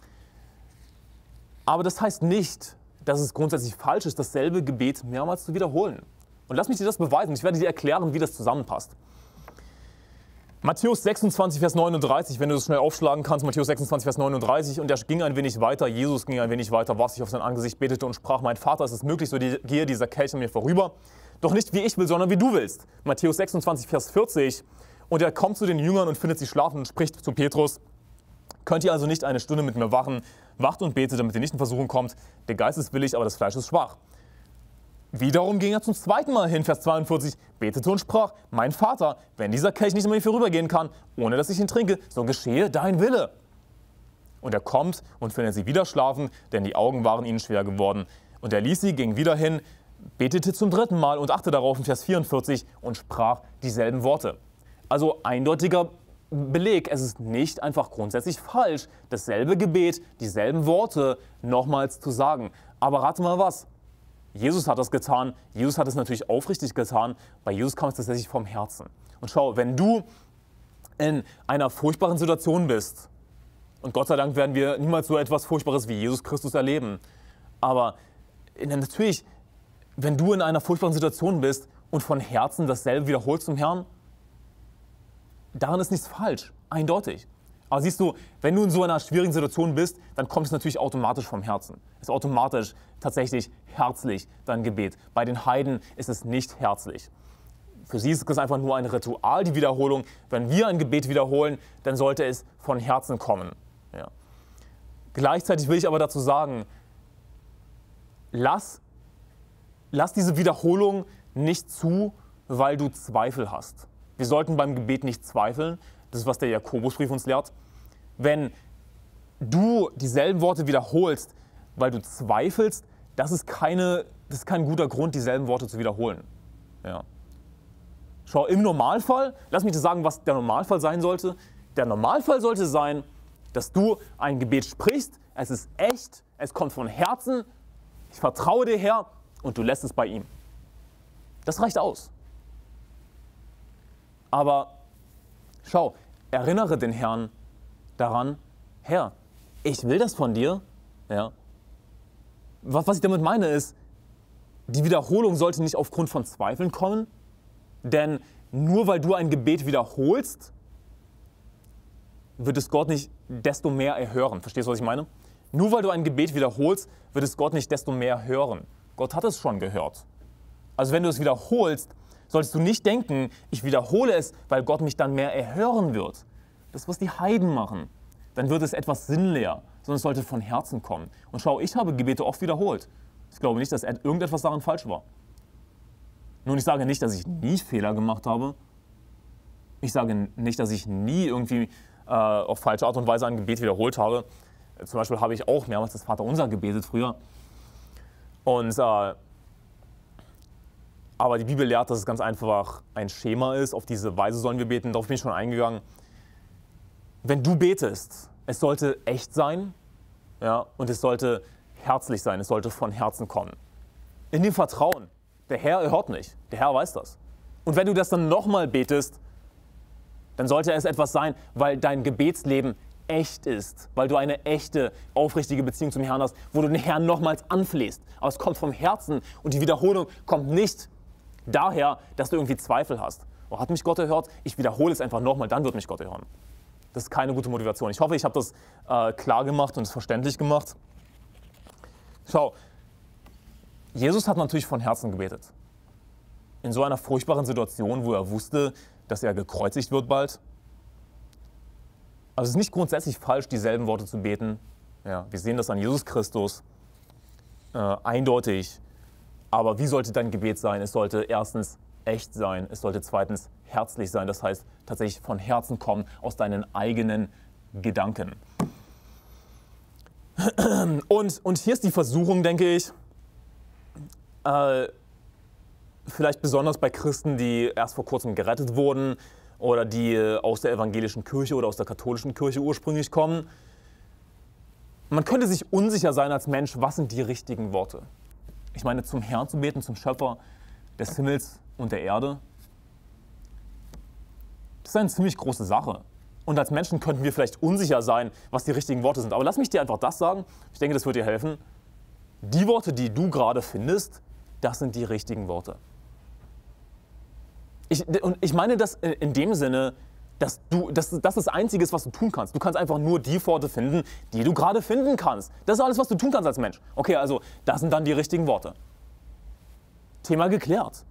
Aber das heißt nicht, dass es grundsätzlich falsch ist, dasselbe Gebet mehrmals zu wiederholen. Und lass mich dir das beweisen. Ich werde dir erklären, wie das zusammenpasst. Matthäus sechsundzwanzig, Vers neununddreißig, wenn du das schnell aufschlagen kannst, Matthäus sechsundzwanzig, Vers neununddreißig, und er ging ein wenig weiter, Jesus ging ein wenig weiter, warf sich auf sein Angesicht, betete und sprach, mein Vater, es ist möglich, so die, gehe dieser Kelch an mir vorüber, doch nicht wie ich will, sondern wie du willst. Matthäus sechsundzwanzig, Vers vierzig, und er kommt zu den Jüngern und findet sie schlafen und spricht zu Petrus, könnt ihr also nicht eine Stunde mit mir wachen, wacht und betet, damit ihr nicht in Versuchung kommt, der Geist ist willig, aber das Fleisch ist schwach. Wiederum ging er zum zweiten Mal hin, Vers zweiundvierzig, betete und sprach, mein Vater, wenn dieser Kelch nicht an mir vorübergehen kann, ohne dass ich ihn trinke, so geschehe dein Wille. Und er kommt und findet sie wieder schlafen, denn die Augen waren ihnen schwer geworden. Und er ließ sie, ging wieder hin, betete zum dritten Mal und achte darauf in Vers vierundvierzig und sprach dieselben Worte. Also eindeutiger Beleg, es ist nicht einfach grundsätzlich falsch, dasselbe Gebet, dieselben Worte nochmals zu sagen. Aber rate mal was. Jesus hat das getan, Jesus hat es natürlich aufrichtig getan, bei Jesus kam es tatsächlich vom Herzen. Und schau, wenn du in einer furchtbaren Situation bist, und Gott sei Dank werden wir niemals so etwas Furchtbares wie Jesus Christus erleben, aber natürlich, wenn du in einer furchtbaren Situation bist und von Herzen dasselbe wiederholst zum Herrn, daran ist nichts falsch, eindeutig. Aber siehst du, wenn du in so einer schwierigen Situation bist, dann kommt es natürlich automatisch vom Herzen. Es ist automatisch tatsächlich herzlich, dein Gebet. Bei den Heiden ist es nicht herzlich. Für sie ist es einfach nur ein Ritual, die Wiederholung. Wenn wir ein Gebet wiederholen, dann sollte es von Herzen kommen. Ja. Gleichzeitig will ich aber dazu sagen, lass, lass diese Wiederholung nicht zu, weil du Zweifel hast. Wir sollten beim Gebet nicht zweifeln. Das ist, was der Jakobusbrief uns lehrt. Wenn du dieselben Worte wiederholst, weil du zweifelst, das ist, keine, das ist kein guter Grund, dieselben Worte zu wiederholen. Ja. Schau, im Normalfall, lass mich dir sagen, was der Normalfall sein sollte. Der Normalfall sollte sein, dass du ein Gebet sprichst, es ist echt, es kommt von Herzen, ich vertraue dir, Herr, und du lässt es bei ihm. Das reicht aus. Aber schau, erinnere den Herrn daran, Herr, ich will das von dir. Ja. Was, was ich damit meine ist, die Wiederholung sollte nicht aufgrund von Zweifeln kommen, denn nur weil du ein Gebet wiederholst, wird es Gott nicht desto mehr erhören. Verstehst du, was ich meine? Nur weil du ein Gebet wiederholst, wird es Gott nicht desto mehr hören. Gott hat es schon gehört. Also wenn du es wiederholst, solltest du nicht denken, ich wiederhole es, weil Gott mich dann mehr erhören wird. Das ist, was die Heiden machen. Dann wird es etwas sinnleer, sondern es sollte von Herzen kommen. Und schau, ich habe Gebete oft wiederholt. Ich glaube nicht, dass irgendetwas daran falsch war. Nun, ich sage nicht, dass ich nie Fehler gemacht habe. Ich sage nicht, dass ich nie irgendwie äh, auf falsche Art und Weise ein Gebet wiederholt habe. Zum Beispiel habe ich auch mehrmals das Vaterunser gebetet früher. Und äh, Aber die Bibel lehrt, dass es ganz einfach ein Schema ist. Auf diese Weise sollen wir beten. Darauf bin ich schon eingegangen. Wenn du betest, es sollte echt sein, ja, und es sollte herzlich sein. Es sollte von Herzen kommen. In dem Vertrauen, der Herr hört mich. Der Herr weiß das. Und wenn du das dann nochmal betest, dann sollte es etwas sein, weil dein Gebetsleben echt ist, weil du eine echte, aufrichtige Beziehung zum Herrn hast, wo du den Herrn nochmals anflehst. Aber es kommt vom Herzen und die Wiederholung kommt nicht daher, dass du irgendwie Zweifel hast. Oh, hat mich Gott erhört? Ich wiederhole es einfach nochmal, dann wird mich Gott erhören. Das ist keine gute Motivation. Ich hoffe, ich habe das äh, klar gemacht und es verständlich gemacht. Schau, Jesus hat natürlich von Herzen gebetet. In so einer furchtbaren Situation, wo er wusste, dass er gekreuzigt wird bald. Also es ist nicht grundsätzlich falsch, dieselben Worte zu beten. Ja, wir sehen das an Jesus Christus äh, eindeutig. Aber wie sollte dein Gebet sein? Es sollte erstens echt sein, es sollte zweitens herzlich sein. Das heißt, tatsächlich von Herzen kommen, aus deinen eigenen Gedanken. Und, und hier ist die Versuchung, denke ich, äh, vielleicht besonders bei Christen, die erst vor kurzem gerettet wurden oder die aus der evangelischen Kirche oder aus der katholischen Kirche ursprünglich kommen. Man könnte sich unsicher sein als Mensch, was sind die richtigen Worte? Ich meine, zum Herrn zu beten, zum Schöpfer des Himmels und der Erde, das ist eine ziemlich große Sache. Und als Menschen könnten wir vielleicht unsicher sein, was die richtigen Worte sind. Aber lass mich dir einfach das sagen, ich denke, das wird dir helfen. Die Worte, die du gerade findest, das sind die richtigen Worte. Ich, und ich meine das in dem Sinne, dass du, dass das das Einzige ist, was du tun kannst. Du kannst einfach nur die Worte finden, die du gerade finden kannst. Das ist alles, was du tun kannst als Mensch. Okay, also das sind dann die richtigen Worte. Thema geklärt.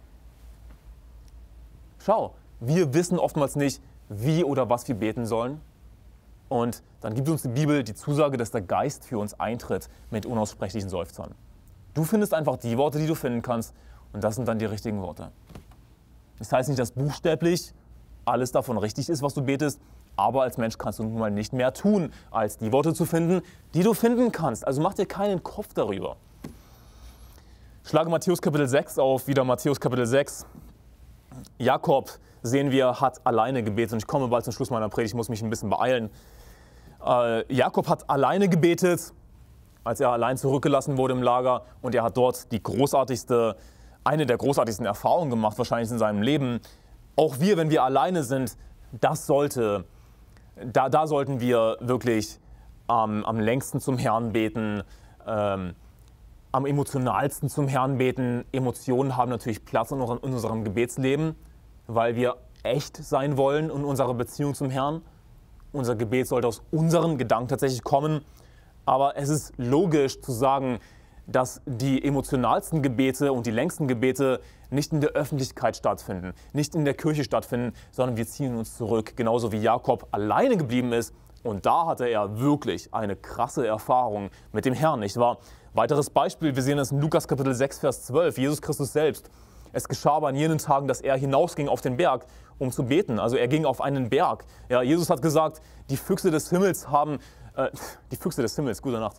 Schau, wir wissen oftmals nicht, wie oder was wir beten sollen. Und dann gibt uns die Bibel die Zusage, dass der Geist für uns eintritt mit unaussprechlichen Seufzern. Du findest einfach die Worte, die du finden kannst, und das sind dann die richtigen Worte. Das heißt nicht, dass buchstäblich alles davon richtig ist, was du betest, aber als Mensch kannst du nun mal nicht mehr tun, als die Worte zu finden, die du finden kannst. Also mach dir keinen Kopf darüber. Schlage Matthäus Kapitel sechs auf, wieder Matthäus Kapitel sechs. Jakob, sehen wir, hat alleine gebetet. Und ich komme bald zum Schluss meiner Predigt, ich muss mich ein bisschen beeilen. Äh, Jakob hat alleine gebetet, als er allein zurückgelassen wurde im Lager. Und er hat dort die großartigste, eine der großartigsten Erfahrungen gemacht, wahrscheinlich in seinem Leben. Auch wir, wenn wir alleine sind, das sollte, da, da sollten wir wirklich ähm, am längsten zum Herrn beten, ähm, am emotionalsten zum Herrn beten. Emotionen haben natürlich Platz in unserem Gebetsleben, weil wir echt sein wollen in unserer Beziehung zum Herrn. Unser Gebet sollte aus unseren Gedanken tatsächlich kommen. Aber es ist logisch zu sagen, dass die emotionalsten Gebete und die längsten Gebete nicht in der Öffentlichkeit stattfinden, nicht in der Kirche stattfinden, sondern wir ziehen uns zurück, genauso wie Jakob alleine geblieben ist. Und da hatte er wirklich eine krasse Erfahrung mit dem Herrn, nicht wahr? Weiteres Beispiel, wir sehen es in Lukas Kapitel sechs, Vers zwölf, Jesus Christus selbst. Es geschah aber an jenen Tagen, dass er hinausging auf den Berg, um zu beten. Also er ging auf einen Berg. Ja, Jesus hat gesagt, die Füchse des Himmels haben, äh, die Füchse des Himmels, gute Nacht.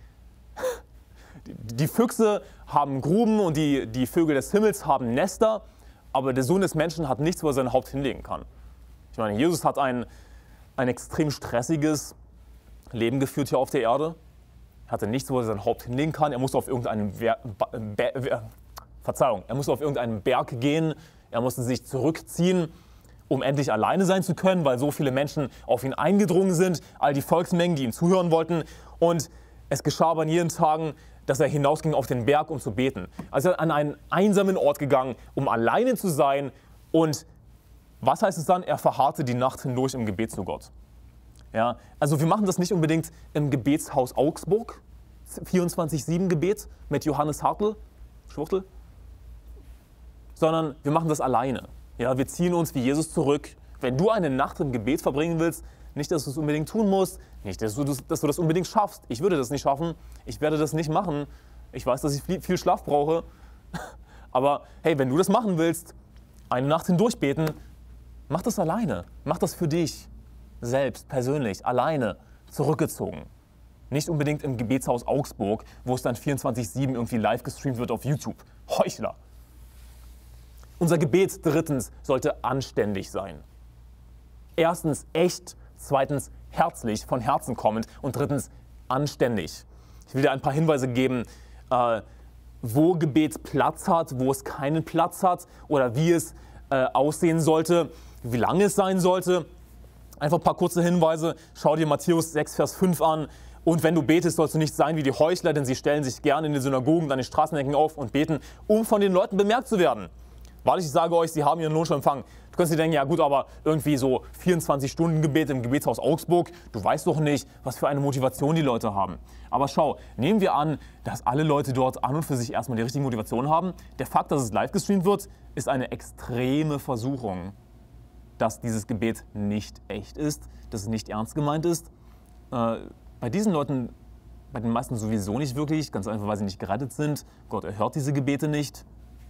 Die Füchse haben Gruben und die, die Vögel des Himmels haben Nester, aber der Sohn des Menschen hat nichts, wo er sein Haupt hinlegen kann. Ich meine, Jesus hat ein, ein extrem stressiges Leben geführt hier auf der Erde. Er hatte nichts, wo er sein Haupt hinlegen kann. Er musste auf irgendeinen Ber Ber Ber Verzeihung, er musste auf irgendeinen Berg gehen. Er musste sich zurückziehen, um endlich alleine sein zu können, weil so viele Menschen auf ihn eingedrungen sind, all die Volksmengen, die ihm zuhören wollten. Und es geschah aber an jeden Tagen, dass er hinausging auf den Berg, um zu beten. Also er ist an einen einsamen Ort gegangen, um alleine zu sein. Und was heißt es dann? Er verharrte die Nacht hindurch im Gebet zu Gott. Ja, also wir machen das nicht unbedingt im Gebetshaus Augsburg, vierundzwanzig sieben Gebet mit Johannes Hartl, Schwuchtel, sondern wir machen das alleine. Ja, wir ziehen uns wie Jesus zurück. Wenn du eine Nacht im Gebet verbringen willst, nicht, dass du es unbedingt tun musst, nicht, dass du, das, dass du das unbedingt schaffst. Ich würde das nicht schaffen, ich werde das nicht machen. Ich weiß, dass ich viel, viel Schlaf brauche. Aber hey, wenn du das machen willst, eine Nacht hindurch beten, mach das alleine. Mach das für dich, selbst, persönlich, alleine, zurückgezogen. Nicht unbedingt im Gebetshaus Augsburg, wo es dann vierundzwanzig sieben irgendwie live gestreamt wird auf YouTube. Heuchler. Unser Gebet, drittens, sollte anständig sein. Erstens echt, zweitens herzlich, von Herzen kommend und drittens anständig. Ich will dir ein paar Hinweise geben, äh, wo Gebet Platz hat, wo es keinen Platz hat oder wie es äh, aussehen sollte, wie lange es sein sollte. Einfach ein paar kurze Hinweise. Schau dir Matthäus sechs, Vers fünf an. Und wenn du betest, sollst du nicht sein wie die Heuchler, denn sie stellen sich gerne in den Synagogen, an den Straßenecken auf und beten, um von den Leuten bemerkt zu werden. Wahrlich, ich sage euch, sie haben ihren Lohn schon empfangen. Du kannst dir denken, ja gut, aber irgendwie so vierundzwanzig Stunden Gebet im Gebetshaus Augsburg, du weißt doch nicht, was für eine Motivation die Leute haben. Aber schau, nehmen wir an, dass alle Leute dort an und für sich erstmal die richtige Motivation haben. Der Fakt, dass es live gestreamt wird, ist eine extreme Versuchung, dass dieses Gebet nicht echt ist, dass es nicht ernst gemeint ist. Äh, bei diesen Leuten, bei den meisten sowieso nicht wirklich, ganz einfach, weil sie nicht gerettet sind. Gott erhört diese Gebete nicht.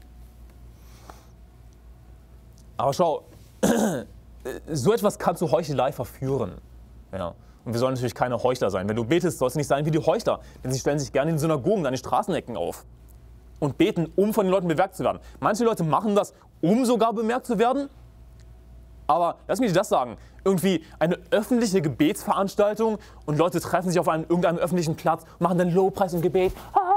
Aber schau, so etwas kann zu Heuchelei verführen. Ja. Und wir sollen natürlich keine Heuchler sein. Wenn du betest, sollst du nicht sein wie die Heuchler. Denn sie stellen sich gerne in den Synagogen, an den Straßenecken auf. Und beten, um von den Leuten bemerkt zu werden. Manche Leute machen das, um sogar bemerkt zu werden. Aber lass mich dir das sagen. Irgendwie eine öffentliche Gebetsveranstaltung und Leute treffen sich auf einem, irgendeinem öffentlichen Platz, machen dann Lobpreis und Gebet.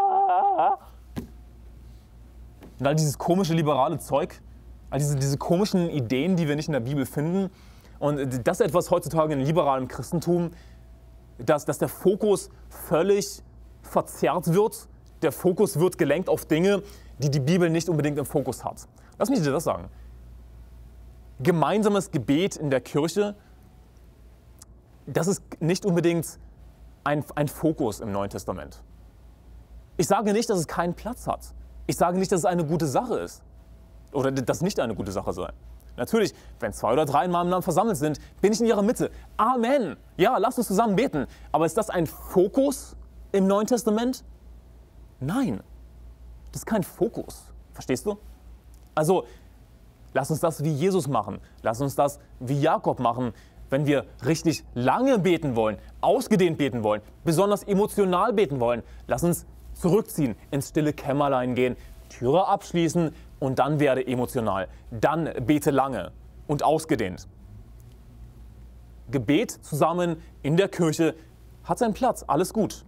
Und all dieses komische liberale Zeug. All diese, diese komischen Ideen, die wir nicht in der Bibel finden. Und das ist etwas heutzutage in liberalem Christentum, dass, dass der Fokus völlig verzerrt wird. Der Fokus wird gelenkt auf Dinge, die die Bibel nicht unbedingt im Fokus hat. Lass mich dir das sagen. gemeinsames Gebet in der Kirche, das ist nicht unbedingt ein, ein Fokus im Neuen Testament. Ich sage nicht, dass es keinen Platz hat. Ich sage nicht, dass es eine gute Sache ist. Oder dass es nicht eine gute Sache sei. Natürlich, wenn zwei oder drei in meinem Namen versammelt sind, bin ich in ihrer Mitte. Amen. Ja, lasst uns zusammen beten. Aber ist das ein Fokus im Neuen Testament? Nein, das ist kein Fokus. Verstehst du? Also, lass uns das wie Jesus machen. Lass uns das wie Jakob machen. Wenn wir richtig lange beten wollen, ausgedehnt beten wollen, besonders emotional beten wollen, lass uns zurückziehen, ins stille Kämmerlein gehen, Türe abschließen und dann werde emotional. Dann bete lange und ausgedehnt. Gebet zusammen in der Kirche hat seinen Platz, alles gut.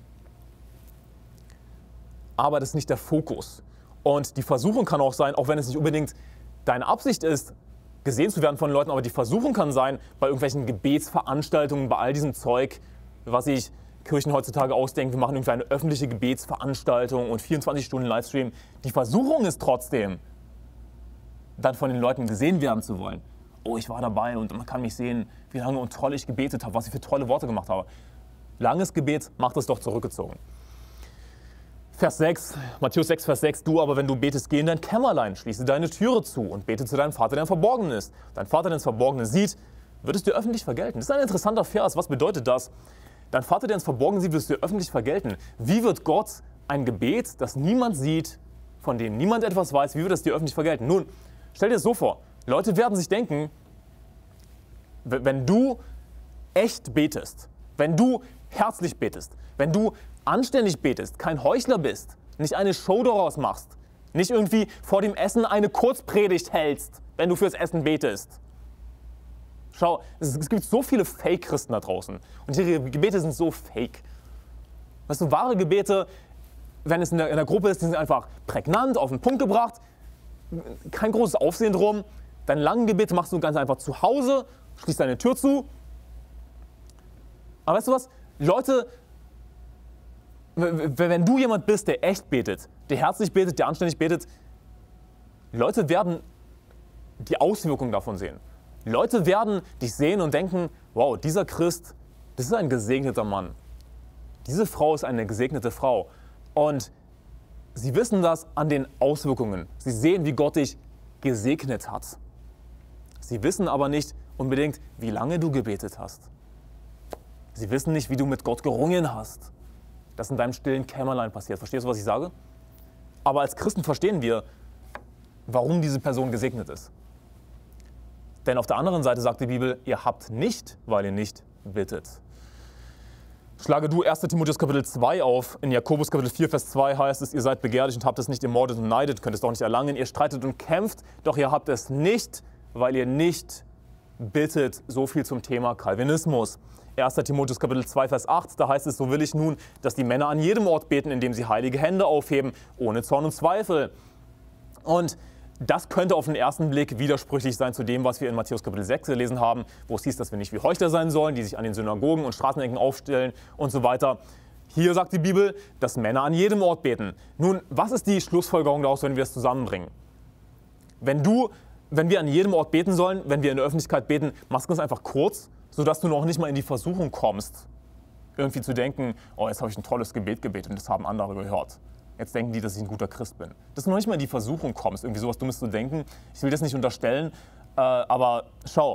Aber das ist nicht der Fokus. Und die Versuchung kann auch sein, auch wenn es nicht unbedingt deine Absicht ist, gesehen zu werden von Leuten, aber die Versuchung kann sein, bei irgendwelchen Gebetsveranstaltungen, bei all diesem Zeug, was sich Kirchen heutzutage ausdenken, wir machen irgendwie eine öffentliche Gebetsveranstaltung und vierundzwanzig Stunden Livestream. Die Versuchung ist trotzdem, dann von den Leuten gesehen werden zu wollen. Oh, ich war dabei und man kann mich sehen, wie lange und toll ich gebetet habe, was ich für tolle Worte gemacht habe. Langes Gebet, macht es doch zurückgezogen. Vers sechs, Matthäus sechs, Vers sechs, du aber, wenn du betest, geh in dein Kämmerlein, schließe deine Türe zu und bete zu deinem Vater, der im Verborgenen ist. Dein Vater, der ins Verborgene sieht, wird es dir öffentlich vergelten. Das ist ein interessanter Vers. Was bedeutet das? Dein Vater, der ins Verborgene sieht, wird es dir öffentlich vergelten. Wie wird Gott ein Gebet, das niemand sieht, von dem niemand etwas weiß, wie wird es dir öffentlich vergelten? Nun, stell dir das so vor. Leute werden sich denken, wenn du echt betest, wenn du herzlich betest, wenn du anständig betest, kein Heuchler bist, nicht eine Show daraus machst, nicht irgendwie vor dem Essen eine Kurzpredigt hältst, wenn du fürs Essen betest. Schau, es, es gibt so viele Fake-Christen da draußen und ihre Gebete sind so fake. Weißt du, wahre Gebete, wenn es in der, in der Gruppe ist, die sind einfach prägnant, auf den Punkt gebracht, kein großes Aufsehen drum. Deine langen Gebete machst du ganz einfach zu Hause, schließt deine Tür zu. Aber weißt du was? Leute, wenn du jemand bist, der echt betet, der herzlich betet, der anständig betet, Leute werden die Auswirkungen davon sehen. Leute werden dich sehen und denken, wow, dieser Christ, das ist ein gesegneter Mann. Diese Frau ist eine gesegnete Frau. Und sie wissen das an den Auswirkungen. Sie sehen, wie Gott dich gesegnet hat. Sie wissen aber nicht unbedingt, wie lange du gebetet hast. Sie wissen nicht, wie du mit Gott gerungen hast. Das in deinem stillen Kämmerlein passiert. Verstehst du, was ich sage? Aber als Christen verstehen wir, warum diese Person gesegnet ist. Denn auf der anderen Seite sagt die Bibel, ihr habt nicht, weil ihr nicht bittet. Schlage du erster Timotheus Kapitel zwei auf. In Jakobus Kapitel vier, Vers zwei heißt es, ihr seid begehrlich und habt es nicht, ihr mordet und neidet, könnt es doch nicht erlangen. Ihr streitet und kämpft, doch ihr habt es nicht, weil ihr nicht bittet. So viel zum Thema Calvinismus. erster Timotheus Kapitel zwei, Vers acht, da heißt es, so will ich nun, dass die Männer an jedem Ort beten, indem sie heilige Hände aufheben, ohne Zorn und Zweifel. Und das könnte auf den ersten Blick widersprüchlich sein zu dem, was wir in Matthäus Kapitel sechs gelesen haben, wo es hieß, dass wir nicht wie Heuchler sein sollen, die sich an den Synagogen und Straßenecken aufstellen und so weiter. Hier sagt die Bibel, dass Männer an jedem Ort beten. Nun, was ist die Schlussfolgerung daraus, wenn wir es zusammenbringen? Wenn du, wenn wir an jedem Ort beten sollen, wenn wir in der Öffentlichkeit beten, machst du es einfach kurz, sodass du noch nicht mal in die Versuchung kommst, irgendwie zu denken, oh, jetzt habe ich ein tolles Gebet gebetet und das haben andere gehört. Jetzt denken die, dass ich ein guter Christ bin. Dass du noch nicht mal in die Versuchung kommst, irgendwie sowas Dummes zu denken. Ich will das nicht unterstellen, äh, aber schau.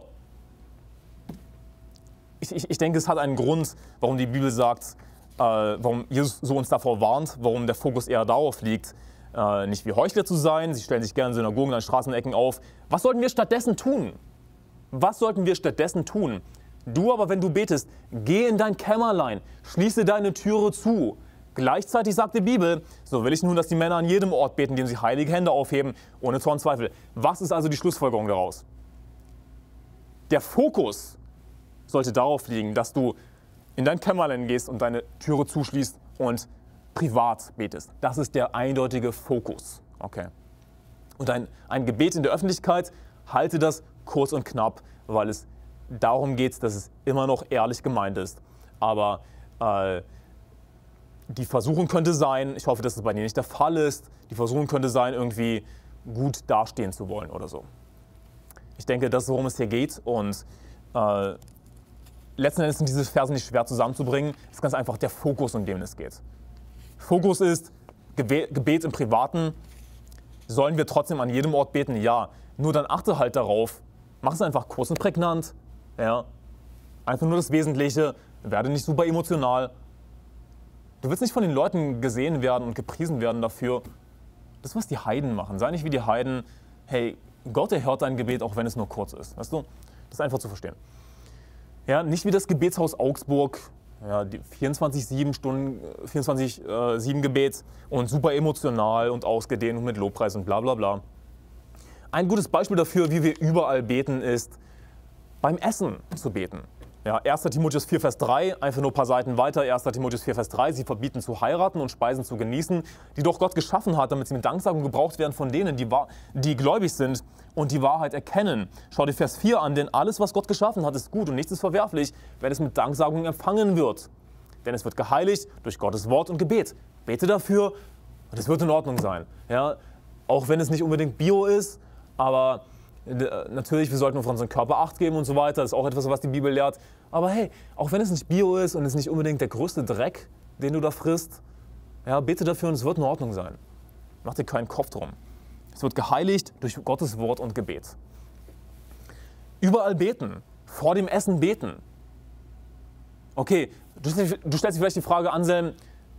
Ich, ich, ich denke, es hat einen Grund, warum die Bibel sagt, äh, warum Jesus so uns davor warnt, warum der Fokus eher darauf liegt, äh, nicht wie Heuchler zu sein. Sie stellen sich gerne in Synagogen an Straßenecken auf. Was sollten wir stattdessen tun? Was sollten wir stattdessen tun? Du aber, wenn du betest, geh in dein Kämmerlein, schließe deine Türe zu. Gleichzeitig sagt die Bibel, so will ich nun, dass die Männer an jedem Ort beten, indem sie heilige Hände aufheben, ohne Zorn und Zweifel. Was ist also die Schlussfolgerung daraus? Der Fokus sollte darauf liegen, dass du in dein Kämmerlein gehst und deine Türe zuschließt und privat betest. Das ist der eindeutige Fokus. Okay. Und ein, ein Gebet in der Öffentlichkeit, halte das kurz und knapp, weil es darum geht, dass es immer noch ehrlich gemeint ist. Aber äh, die Versuchung könnte sein, ich hoffe, dass es bei dir nicht der Fall ist, die Versuchung könnte sein, irgendwie gut dastehen zu wollen oder so. Ich denke, das ist, worum es hier geht. Und äh, letzten Endes sind diese Verse nicht schwer zusammenzubringen. Es ist ganz einfach der Fokus, um den es geht. Fokus ist Gebe- Gebet im Privaten. Sollen wir trotzdem an jedem Ort beten? Ja. Nur dann achte halt darauf. Mach es einfach kurz und prägnant. Ja. Einfach nur das Wesentliche. Werde nicht super emotional. Du willst nicht von den Leuten gesehen werden und gepriesen werden dafür. Das, was die Heiden machen. Sei nicht wie die Heiden. Hey, Gott erhört dein Gebet, auch wenn es nur kurz ist. Weißt du? Das ist einfach zu verstehen. Ja, nicht wie das Gebetshaus Augsburg. Ja, die vierundzwanzig sieben Stunden, vierundzwanzig sieben Gebet und super emotional und ausgedehnt und mit Lobpreis und bla bla bla. Ein gutes Beispiel dafür, wie wir überall beten, ist beim Essen zu beten. Ja, erster Timotheus vier, Vers drei, einfach nur ein paar Seiten weiter, erster Timotheus vier, Vers drei, sie verbieten zu heiraten und Speisen zu genießen, die doch Gott geschaffen hat, damit sie mit Danksagung gebraucht werden von denen, die, die gläubig sind und die Wahrheit erkennen. Schau dir Vers vier an, denn alles, was Gott geschaffen hat, ist gut und nichts ist verwerflich, wenn es mit Danksagung empfangen wird. Denn es wird geheiligt durch Gottes Wort und Gebet. Bete dafür und es wird in Ordnung sein. Ja, auch wenn es nicht unbedingt Bio ist, aber natürlich, wir sollten auf unseren Körper Acht geben und so weiter. Das ist auch etwas, was die Bibel lehrt. Aber hey, auch wenn es nicht Bio ist und es nicht unbedingt der größte Dreck, den du da frisst, ja, bete dafür und es wird in Ordnung sein. Mach dir keinen Kopf drum. Es wird geheiligt durch Gottes Wort und Gebet. Überall beten. Vor dem Essen beten. Okay, du, du stellst dir vielleicht die Frage, Anselm,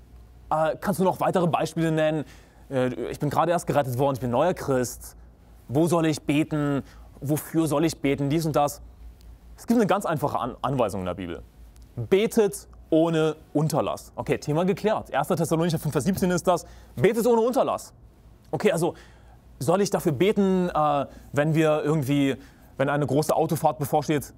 äh, kannst du noch weitere Beispiele nennen? Äh, ich bin gerade erst gerettet worden, ich bin neuer Christ. Wo soll ich beten? Wofür soll ich beten? Dies und das. Es gibt eine ganz einfache An- Anweisung in der Bibel. Betet ohne Unterlass. Okay, Thema geklärt. erster Thessalonicher fünf, Vers siebzehn ist das. Betet ohne Unterlass. Okay, also soll ich dafür beten, äh, wenn wir irgendwie, wenn eine große Autofahrt bevorsteht?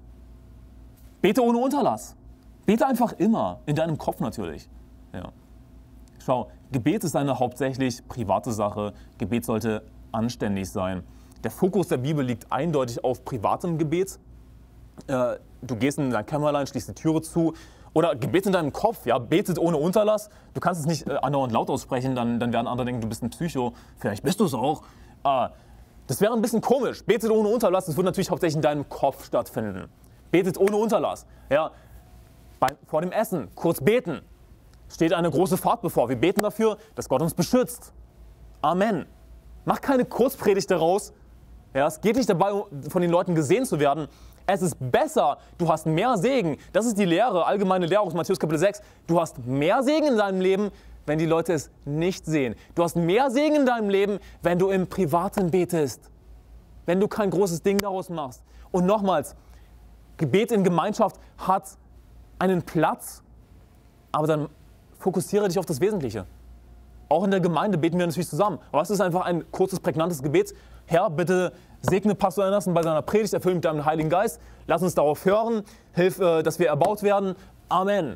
Bete ohne Unterlass. Bete einfach immer. In deinem Kopf natürlich. Ja. Schau, Gebet ist eine hauptsächlich private Sache. Gebet sollte anständig sein. Der Fokus der Bibel liegt eindeutig auf privatem Gebet. Äh, du gehst in dein Kämmerlein, schließt die Türe zu. Oder Gebet in deinem Kopf, ja, betet ohne Unterlass. Du kannst es nicht äh, andauernd laut aussprechen, dann, dann werden andere denken, du bist ein Psycho. Vielleicht bist du es auch. Äh, das wäre ein bisschen komisch. Betet ohne Unterlass, das wird natürlich hauptsächlich in deinem Kopf stattfinden. Betet ohne Unterlass. Ja, bei, vor dem Essen, kurz beten. Steht eine große Fahrt bevor. Wir beten dafür, dass Gott uns beschützt. Amen. Mach keine Kurzpredigt daraus. Ja, es geht nicht dabei, von den Leuten gesehen zu werden. Es ist besser, du hast mehr Segen. Das ist die Lehre, allgemeine Lehre aus Matthäus Kapitel sechs. Du hast mehr Segen in deinem Leben, wenn die Leute es nicht sehen. Du hast mehr Segen in deinem Leben, wenn du im Privaten betest. Wenn du kein großes Ding daraus machst. Und nochmals, Gebet in Gemeinschaft hat einen Platz, aber dann fokussiere dich auf das Wesentliche. Auch in der Gemeinde beten wir natürlich zusammen. Aber es ist einfach ein kurzes, prägnantes Gebet. Herr, bitte segne Pastor Anderson bei seiner Predigt, erfülle mit deinem Heiligen Geist. Lass uns darauf hören. Hilf, dass wir erbaut werden. Amen.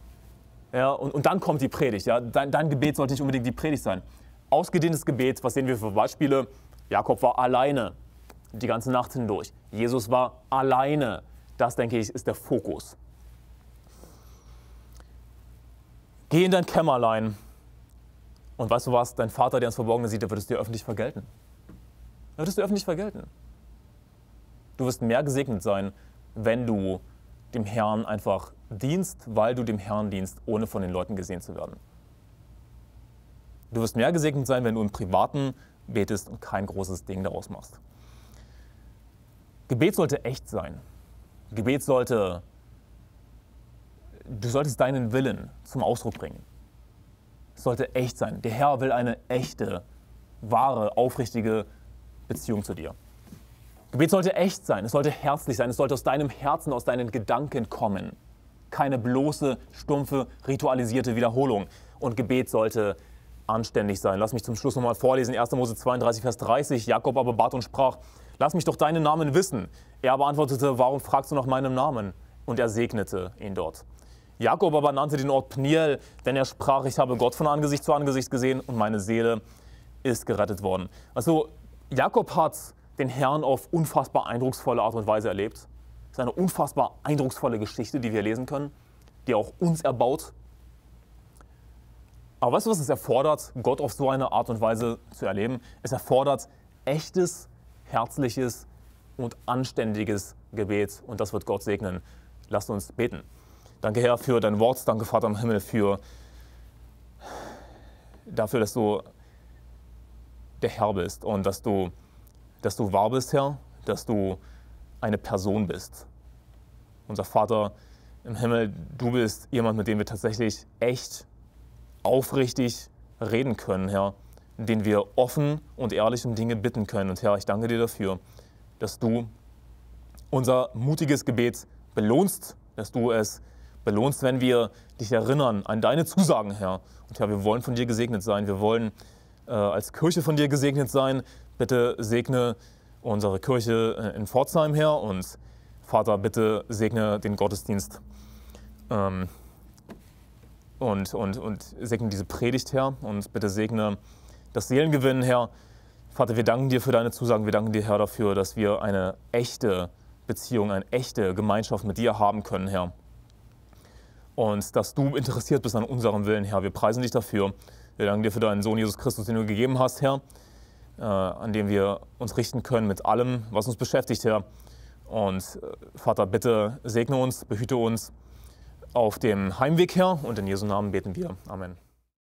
Ja, und, und dann kommt die Predigt. Ja. Dein, dein Gebet sollte nicht unbedingt die Predigt sein. Ausgedehntes Gebet, was sehen wir für Beispiele? Jakob war alleine die ganze Nacht hindurch. Jesus war alleine. Das, denke ich, ist der Fokus. Geh in dein Kämmerlein. Und weißt du was, dein Vater, der ins Verborgene sieht, der wird es dir öffentlich vergelten. Der wird es dir öffentlich vergelten. Du wirst mehr gesegnet sein, wenn du dem Herrn einfach dienst, weil du dem Herrn dienst, ohne von den Leuten gesehen zu werden. Du wirst mehr gesegnet sein, wenn du im Privaten betest und kein großes Ding daraus machst. Gebet sollte echt sein. Gebet sollte, du solltest deinen Willen zum Ausdruck bringen. Es sollte echt sein. Der Herr will eine echte, wahre, aufrichtige Beziehung zu dir. Gebet sollte echt sein, es sollte herzlich sein, es sollte aus deinem Herzen, aus deinen Gedanken kommen. Keine bloße, stumpfe, ritualisierte Wiederholung. Und Gebet sollte anständig sein. Lass mich zum Schluss nochmal vorlesen, erster Mose zweiunddreißig, Vers dreißig. Jakob aber bat und sprach, lass mich doch deinen Namen wissen. Er aber antwortete, warum fragst du nach meinem Namen? Und er segnete ihn dort. Jakob aber nannte den Ort Pniel, denn er sprach, ich habe Gott von Angesicht zu Angesicht gesehen und meine Seele ist gerettet worden. Also Jakob hat den Herrn auf unfassbar eindrucksvolle Art und Weise erlebt. Es ist eine unfassbar eindrucksvolle Geschichte, die wir lesen können, die auch uns erbaut. Aber weißt du, was es erfordert, Gott auf so eine Art und Weise zu erleben? Es erfordert echtes, herzliches, und anständiges Gebet. Und das wird Gott segnen. Lasst uns beten. Danke, Herr, für dein Wort. Danke, Vater im Himmel, für dafür, dass du der Herr bist und dass du, dass du wahr bist, Herr, dass du eine Person bist. Unser Vater im Himmel, du bist jemand, mit dem wir tatsächlich echt, aufrichtig reden können, Herr, den wir offen und ehrlich um Dinge bitten können. Und Herr, ich danke dir dafür, dass du unser mutiges Gebet belohnst, dass du es belohnst, wenn wir dich erinnern an deine Zusagen, Herr. Und Herr, wir wollen von dir gesegnet sein. Wir wollen äh, als Kirche von dir gesegnet sein. Bitte segne unsere Kirche in Pforzheim, Herr. Und Vater, bitte segne den Gottesdienst ähm, und, und, und segne diese Predigt, Herr. Und bitte segne das Seelengewinnen, Herr. Vater, wir danken dir für deine Zusagen. Wir danken dir, Herr, dafür, dass wir eine echte Beziehung, eine echte Gemeinschaft mit dir haben können, Herr. Und dass du interessiert bist an unserem Willen, Herr. Wir preisen dich dafür. Wir danken dir für deinen Sohn Jesus Christus, den du gegeben hast, Herr, äh, an dem wir uns richten können mit allem, was uns beschäftigt, Herr. Und äh, Vater, bitte segne uns, behüte uns auf dem Heimweg, Herr. Und in Jesu Namen beten wir. Amen.